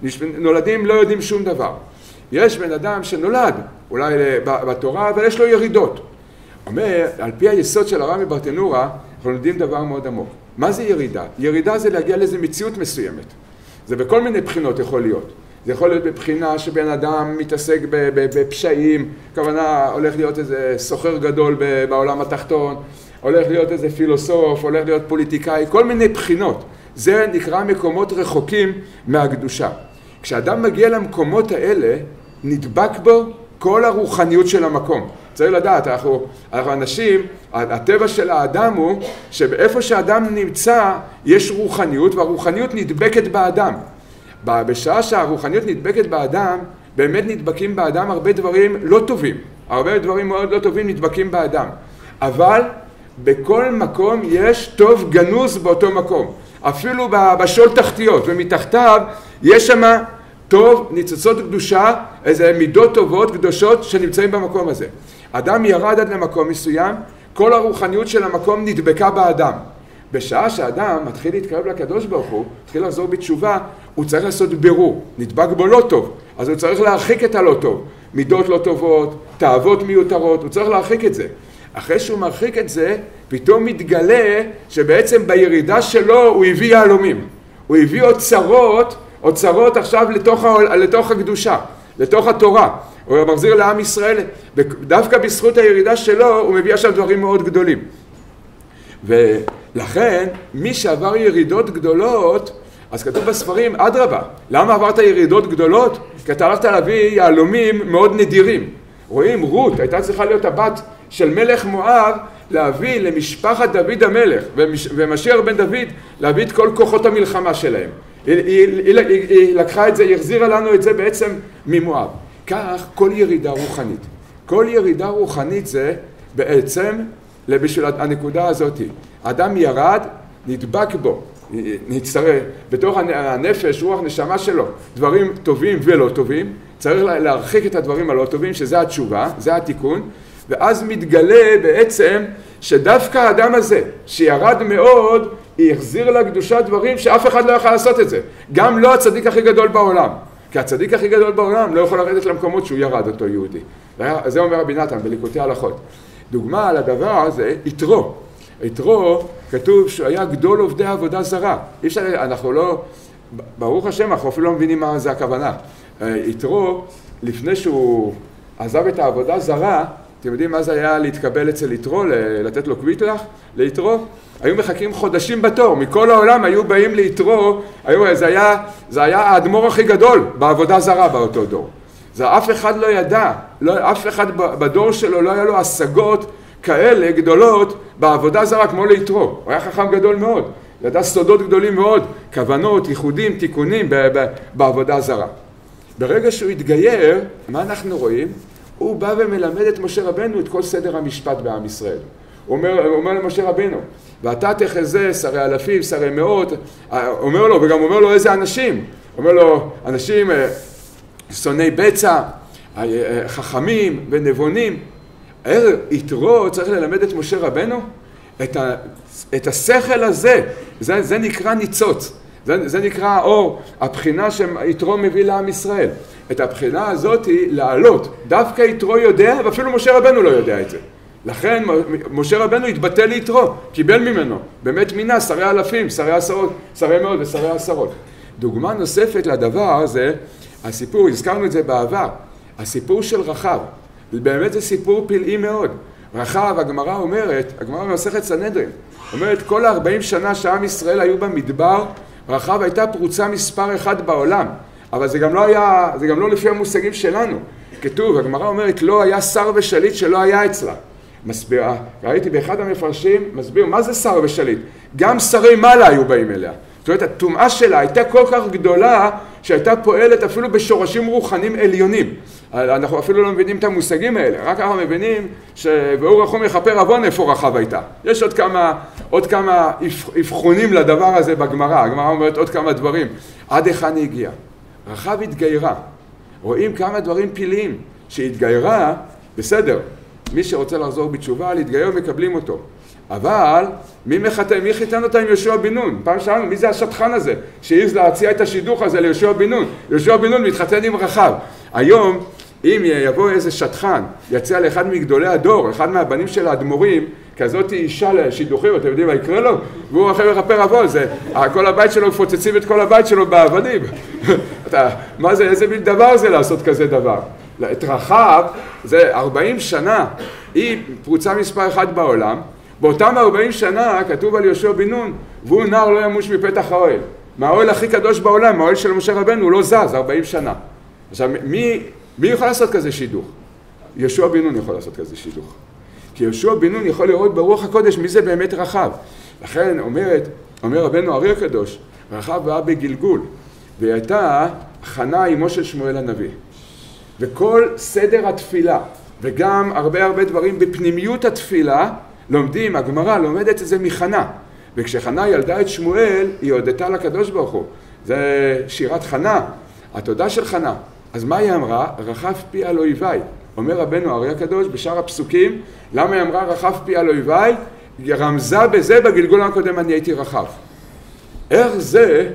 נולדים לא יודעים שום דבר. יש בן אדם שנולד, אולי בתורה, אבל יש לו ירידות. אומר, על פי היסוד של הרב מברטנורה, אנחנו לומדים דבר מאוד עמוק. מה זה ירידה? ירידה זה להגיע לאיזו מציאות מסוימת. זה בכל מיני בחינות יכול להיות. זה יכול להיות בבחינה שבן אדם מתעסק בפשעים, כוונה הולך להיות איזה סוחר גדול בעולם התחתון, הולך להיות איזה פילוסוף, הולך להיות פוליטיקאי, כל מיני בחינות. זה נקרא מקומות רחוקים מהקדושה. כשאדם מגיע למקומות האלה, נדבק בו כל הרוחניות של המקום. צריך לדעת, אנחנו, אנחנו אנשים, הטבע של האדם הוא שבאיפה שהאדם נמצא יש רוחניות, והרוחניות נדבקת באדם. בשעה שהרוחניות נדבקת באדם, באמת נדבקים באדם הרבה דברים לא טובים. הרבה דברים מאוד לא טובים נדבקים באדם. אבל בכל מקום יש טוב גנוז באותו מקום. אפילו בשול תחתיות, ומתחתיו יש שם טוב, ניצוצות קדושה, איזה מידות טובות, קדושות, שנמצאים במקום הזה. אדם ירד עד למקום מסוים, כל הרוחניות של המקום נדבקה באדם. בשעה שאדם מתחיל להתקרב לקדוש ברוך הוא, מתחיל לחזור בתשובה, הוא צריך לעשות בירור, נדבק בו לא טוב, אז הוא צריך להרחיק את הלא טוב, מידות לא טובות, תאוות מיותרות, הוא צריך להרחיק את זה. אחרי שהוא מרחיק את זה, פתאום מתגלה שבעצם בירידה שלו הוא הביא יהלומים. הוא הביא אוצרות, אוצרות עכשיו לתוך, לתוך הקדושה, לתוך התורה. הוא מחזיר לעם ישראל, דווקא בזכות הירידה שלו הוא מביא עכשיו דברים מאוד גדולים. ולכן מי שעבר ירידות גדולות, אז כתוב בספרים, אדרבה, למה עברת ירידות גדולות? כי אתה הלכת להביא יהלומים מאוד נדירים. רואים, רות הייתה צריכה להיות הבת של מלך מואב, להביא למשפחת דוד המלך ומשיח בן דוד, להביא את כל כוחות המלחמה שלהם. היא, היא, היא, היא, היא לקחה את זה, היא החזירה לנו את זה בעצם ממואב. כך כל ירידה רוחנית. כל ירידה רוחנית זה בעצם בשביל הנקודה הזאת. אדם ירד, נדבק בו, נצטרף, בתוך הנפש, רוח, נשמה שלו, דברים טובים ולא טובים, צריך להרחיק את הדברים הלא טובים, שזה התשובה, זה התיקון, ואז מתגלה בעצם שדווקא האדם הזה, שירד מאוד, היא החזיר לקדושה דברים שאף אחד לא יכול לעשות את זה. גם לא הצדיק הכי גדול בעולם. כי הצדיק הכי גדול בעולם לא יכול לרדת למקומות שהוא ירד, אותו יהודי. זה אומר רבי נתן בליקוטי הלכות. דוגמה על הדבר הזה, יתרו. יתרו, כתוב שהוא היה גדול עובדי עבודה זרה. אי אפשר, אנחנו לא, ברוך השם, אנחנו אפילו לא מבינים מה זה הכוונה. יתרו, לפני שהוא עזב את העבודה זרה, אתם יודעים מה זה היה להתקבל אצל יתרו, לתת לו קוויטלח ליתרו? היו מחכים חודשים בתור, מכל העולם היו באים ליתרו, היו, זה היה, זה היה האדמו"ר הכי גדול בעבודה זרה באותו דור. זה אף אחד לא ידע, לא, אף אחד בדור שלו לא היה לו השגות כאלה גדולות בעבודה זרה כמו ליתרו. הוא היה חכם גדול מאוד, ידע סודות גדולים מאוד, כוונות, ייחודים, תיקונים ב- ב- בעבודה זרה. ברגע שהוא התגייר, מה אנחנו רואים? הוא בא ומלמד את משה רבנו את כל סדר המשפט בעם ישראל. הוא אומר, הוא אומר למשה רבנו, ואתה תחזה שרי אלפים, שרי מאות, אומר לו, וגם אומר לו איזה אנשים, אומר לו, אנשים שונאי בצע, חכמים ונבונים. יתרו צריך ללמד את משה רבנו את, ה, את השכל הזה, זה, זה נקרא ניצוץ, זה, זה נקרא האור, הבחינה שיתרו מביא לעם ישראל. את הבחינה הזאת היא לעלות, דווקא יתרו יודע, ואפילו משה רבנו לא יודע את זה. לכן משה רבנו התבטא ליתרו, קיבל ממנו, באמת מינה, שרי אלפים, שרי עשרות, שרי מאות ושרי עשרות. דוגמה נוספת לדבר הזה, הסיפור, הזכרנו את זה בעבר, הסיפור של רחב, באמת זה סיפור פלאי מאוד. רחב, הגמרא אומרת, הגמרא במסכת סנהדרין, אומרת כל ארבעים שנה שעם ישראל היו במדבר, רחב הייתה פרוצה מספר אחד בעולם, אבל זה גם לא היה, זה גם לא לפי המושגים שלנו. כתוב, הגמרא אומרת, לא היה שר ושליט שלא היה אצלה. מסביר, ראיתי באחד המפרשים, מסביר, מה זה שר ושליט? גם שרי מעלה היו באים אליה. זאת אומרת, הטומאה שלה הייתה כל כך גדולה, שהייתה פועלת אפילו בשורשים רוחנים עליונים. אנחנו אפילו לא מבינים את המושגים האלה, רק אנחנו מבינים שבאור רחום יכפר עוון איפה רחב הייתה. יש עוד כמה, עוד כמה אבחונים לדבר הזה בגמרא, הגמרא אומרת עוד כמה דברים. עד היכן היא הגיעה? רחב התגיירה. רואים כמה דברים פלאיים. שהתגיירה, בסדר, מי שרוצה לחזור בתשובה, להתגייר מקבלים אותו. אבל מי מחתן, מי חיתן אותה עם יהושע בן נון? פעם שאלנו, מי זה השטחן הזה שהעז להציע את השידוך הזה ליהושע בן נון? יהושע בן נון מתחתן עם רחב. היום, אם יבוא איזה שטחן, יציע לאחד מגדולי הדור, אחד מהבנים של האדמו"רים, כזאת אישה לשידוכים, אתם יודעים מה יקרה לו? והוא אחרי מכפר עוון, זה, כל הבית שלו, מפוצצים את כל הבית שלו באבנים. מה זה, איזה מין דבר זה לעשות כזה דבר? את רחב, זה ארבעים שנה, היא פרוצה מספר אחד בעולם, באותם ארבעים שנה כתוב על יהושע בן נון, והוא נער לא ימוש מפתח האוהל. מהאוהל הכי קדוש בעולם, האוהל של משה רבנו, הוא לא זז, ארבעים שנה. עכשיו, מי, מי יכול לעשות כזה שידוך? יהושע בן נון יכול לעשות כזה שידוך. כי יהושע בן נון יכול לראות ברוח הקודש מי זה באמת רחב. לכן אומרת, אומר רבנו הארי הקדוש, רחב באה בגלגול, והיא הייתה חנה אמו של שמואל הנביא. וכל סדר התפילה, וגם הרבה הרבה דברים בפנימיות התפילה, לומדים, הגמרא לומדת את זה מחנה. וכשחנה ילדה את שמואל, היא הודתה לקדוש ברוך הוא. זה שירת חנה. התודה של חנה. אז מה היא אמרה? רחב פי על אויביי. אומר רבנו הארי הקדוש בשאר הפסוקים, למה היא אמרה רחב פי על אויביי? היא רמזה בזה בגלגול הקודם אני הייתי רחב. איך זה,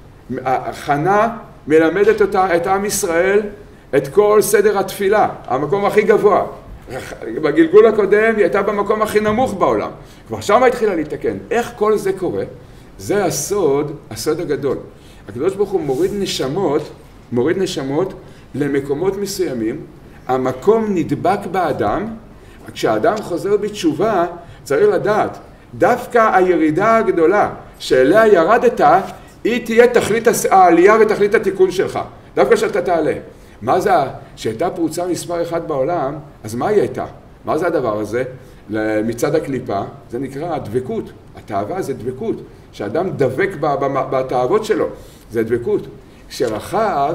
חנה מלמדת אותה, את עם ישראל, את כל סדר התפילה, המקום הכי גבוה. בגלגול הקודם היא הייתה במקום הכי נמוך בעולם. כבר שם התחילה להתקן. איך כל זה קורה? זה הסוד, הסוד הגדול. הקדוש ברוך הוא מוריד נשמות, מוריד נשמות למקומות מסוימים, המקום נדבק באדם, כשהאדם חוזר בתשובה, צריך לדעת, דווקא הירידה הגדולה שאליה ירדת, היא תהיה תכלית העלייה ותכלית התיקון שלך, דווקא שאתה תעלה. מה זה, שהייתה פרוצה מספר אחד בעולם, אז מה היא הייתה? מה זה הדבר הזה? מצד הקליפה, זה נקרא הדבקות. התאווה זה דבקות, שאדם דבק בתאוות שלו, זה דבקות. כשרחב,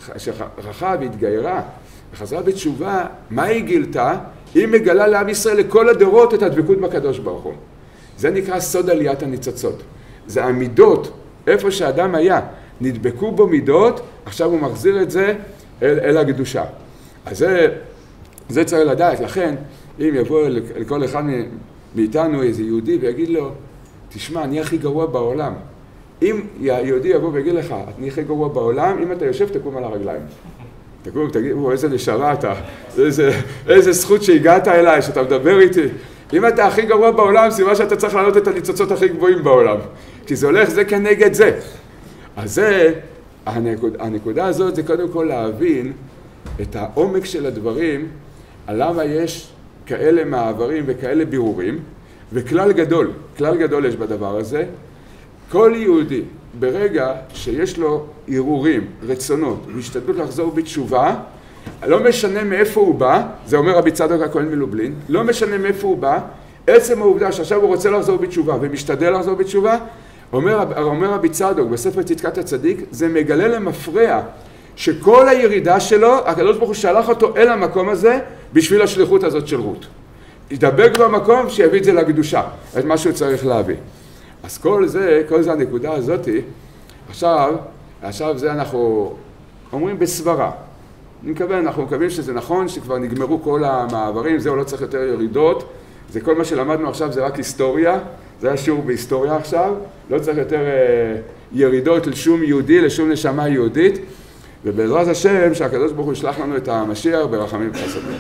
כשרחב התגיירה וחזרה בתשובה, מה היא גילתה? היא מגלה לעם ישראל לכל הדורות את הדבקות בקדוש ברוך הוא. זה נקרא סוד עליית הניצוצות. זה המידות, איפה שאדם היה, נדבקו בו מידות, עכשיו הוא מחזיר את זה אל, אל הקדושה. אז זה, זה צריך לדעת. לכן, אם יבוא לכל אחד מאיתנו איזה יהודי ויגיד לו, תשמע, אני הכי גרוע בעולם. אם היהודי יבוא ויגיד לך, אני הכי גרוע בעולם, אם אתה יושב, תקום על הרגליים. תקום, תגיד, איזה נשארה אתה, איזה, איזה זכות שהגעת אליי, שאתה מדבר איתי. אם אתה הכי גרוע בעולם, סיבה שאתה צריך לעלות את הניצוצות הכי גבוהים בעולם. כי זה הולך זה כנגד זה. אז זה, הנקודה, הנקודה הזאת זה קודם כל להבין את העומק של הדברים, על למה יש כאלה מעברים וכאלה בירורים, וכלל גדול, כלל גדול יש בדבר הזה. כל יהודי, ברגע שיש לו ערעורים, רצונות, והשתדלות לחזור בתשובה, לא משנה מאיפה הוא בא, זה אומר רבי צדוק הכהן מלובלין, לא משנה מאיפה הוא בא, עצם העובדה שעכשיו הוא רוצה לחזור בתשובה ומשתדל לחזור בתשובה, אומר, אומר רבי צדוק בספר צדקת הצדיק, זה מגלה למפרע שכל הירידה שלו, הקדוש ברוך הוא שלח אותו אל המקום הזה בשביל השליחות הזאת של רות. ידבק במקום שיביא את זה לקדושה, את מה שהוא צריך להביא. אז כל זה, כל זה הנקודה הזאת, עכשיו, עכשיו זה אנחנו אומרים בסברה. אני מקווה, אנחנו מקווים שזה נכון, שכבר נגמרו כל המעברים, זהו, לא צריך יותר ירידות. זה כל מה שלמדנו עכשיו זה רק היסטוריה, זה היה שיעור בהיסטוריה עכשיו, לא צריך יותר אה, ירידות לשום יהודי, לשום נשמה יהודית, ובעזרת השם שהקדוש ברוך הוא ישלח לנו את המשיח ברחמים וחסדים.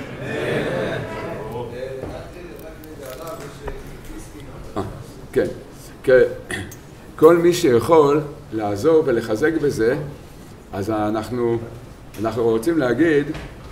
כן, כל מי שיכול לעזור ולחזק בזה, אז אנחנו, אנחנו רוצים להגיד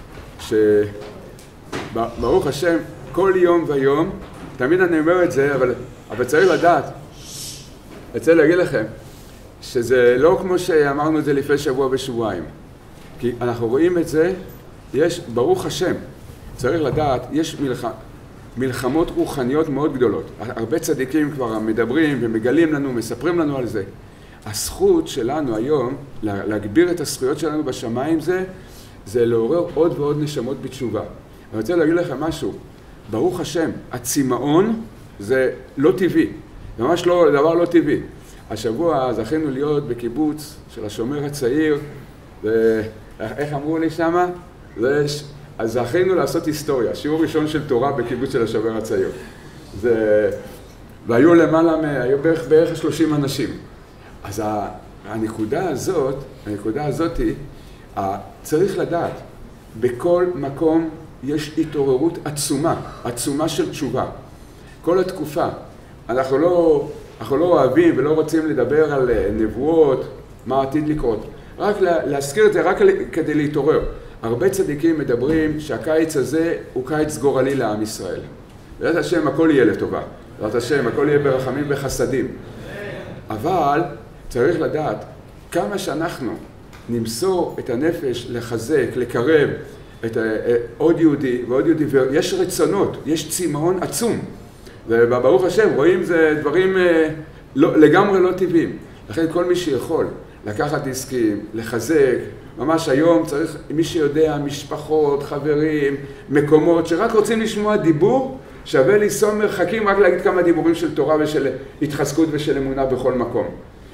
שברוך השם כל יום ויום, תמיד אני אומר את זה, אבל, אבל צריך לדעת, רוצה להגיד לכם, שזה לא כמו שאמרנו את זה לפני שבוע ושבועיים, כי אנחנו רואים את זה, יש, ברוך השם, צריך לדעת, יש מלח... מלחמות רוחניות מאוד גדולות. הרבה צדיקים כבר מדברים ומגלים לנו, מספרים לנו על זה. הזכות שלנו היום, להגביר את הזכויות שלנו בשמיים זה, זה לעורר עוד ועוד נשמות בתשובה. אני רוצה להגיד לכם משהו, ברוך השם, הצמאון זה לא טבעי, זה ממש לא, דבר לא טבעי. השבוע זכינו להיות בקיבוץ של השומר הצעיר, ואיך אמרו לי שמה? זה... אז זכינו לעשות היסטוריה, שיעור ראשון של תורה בקיבוץ של השומר הצעיר. זה... והיו למעלה, היו בערך, בערך שלושים אנשים. אז הנקודה הזאת, הנקודה הזאת היא, צריך לדעת, בכל מקום יש התעוררות עצומה, עצומה של תשובה. כל התקופה, אנחנו לא, אנחנו לא אוהבים ולא רוצים לדבר על נבואות, מה עתיד לקרות. רק להזכיר את זה, רק כדי להתעורר. הרבה צדיקים מדברים שהקיץ הזה הוא קיץ גורלי לעם ישראל. בעזרת השם הכל יהיה לטובה. בעזרת השם הכל יהיה ברחמים וחסדים. אבל צריך לדעת כמה שאנחנו נמסור את הנפש לחזק, לקרב את עוד יהודי ועוד יהודי, ויש רצונות, יש צמאון עצום. וברוך השם רואים זה דברים לא, לגמרי לא טבעיים. לכן כל מי שיכול לקחת דיסקים, לחזק, ממש היום צריך, מי שיודע, משפחות, חברים, מקומות שרק רוצים לשמוע דיבור, שווה לנסוע מרחקים רק להגיד כמה דיבורים של תורה ושל התחזקות ושל אמונה בכל מקום.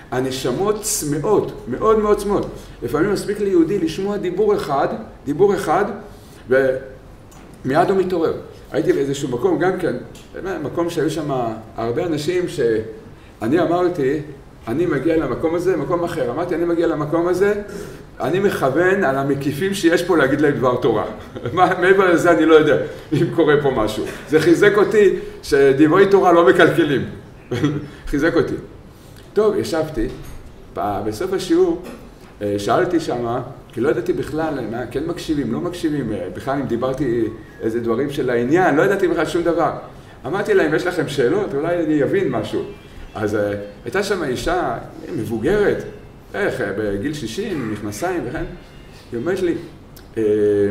הנשמות צמאות, מאוד מאוד צמאות. לפעמים מספיק ליהודי לשמוע דיבור אחד, דיבור אחד, ומיד הוא מתעורר. הייתי באיזשהו מקום גם כן, מקום שהיו שם הרבה אנשים שאני אמרתי, אני מגיע למקום הזה, מקום אחר. אמרתי, אני מגיע למקום הזה, אני מכוון על המקיפים שיש פה להגיד להם דבר תורה. מעבר לזה אני לא יודע אם קורה פה משהו. זה חיזק אותי שדברי תורה לא מקלקלים. חיזק אותי. טוב, ישבתי, בסוף השיעור שאלתי שמה, כי לא ידעתי בכלל מה, כן מקשיבים, לא מקשיבים, בכלל אם דיברתי איזה דברים של העניין, לא ידעתי בכלל שום דבר. אמרתי להם, יש לכם שאלות? אולי אני אבין משהו. אז uh, הייתה שם אישה מבוגרת, איך, בגיל שישים, מכנסיים וכן. היא אומרת לי, אה,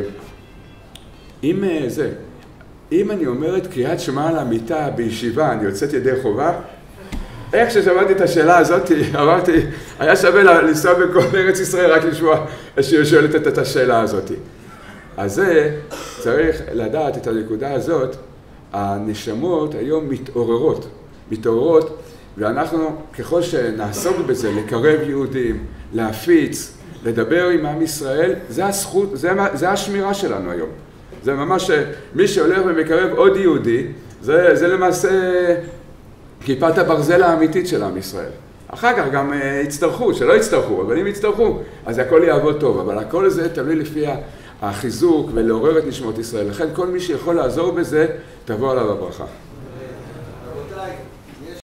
אם uh, זה, אם אני אומרת קריאת שמע על המיטה בישיבה, אני יוצאת ידי חובה? איך ששמעתי את השאלה הזאת, אמרתי, היה שווה לנסוע בכל ארץ ישראל רק לשמוע שהיא שואלת את השאלה הזאת. אז זה, צריך לדעת את הנקודה הזאת, הנשמות היום מתעוררות, מתעוררות, ואנחנו, ככל שנעסוק בזה, לקרב יהודים, להפיץ, לדבר עם עם ישראל, זה הזכות, זה, זה השמירה שלנו היום. זה ממש, מי שהולך ומקרב עוד יהודי, זה, זה למעשה כיפת הברזל האמיתית של עם ישראל. אחר כך גם יצטרכו, שלא יצטרכו, אבל אם יצטרכו, אז הכל יעבוד טוב. אבל הכל הזה תלוי לפי החיזוק ולעורר את נשמות ישראל. לכן כל מי שיכול לעזור בזה, תבוא עליו הברכה.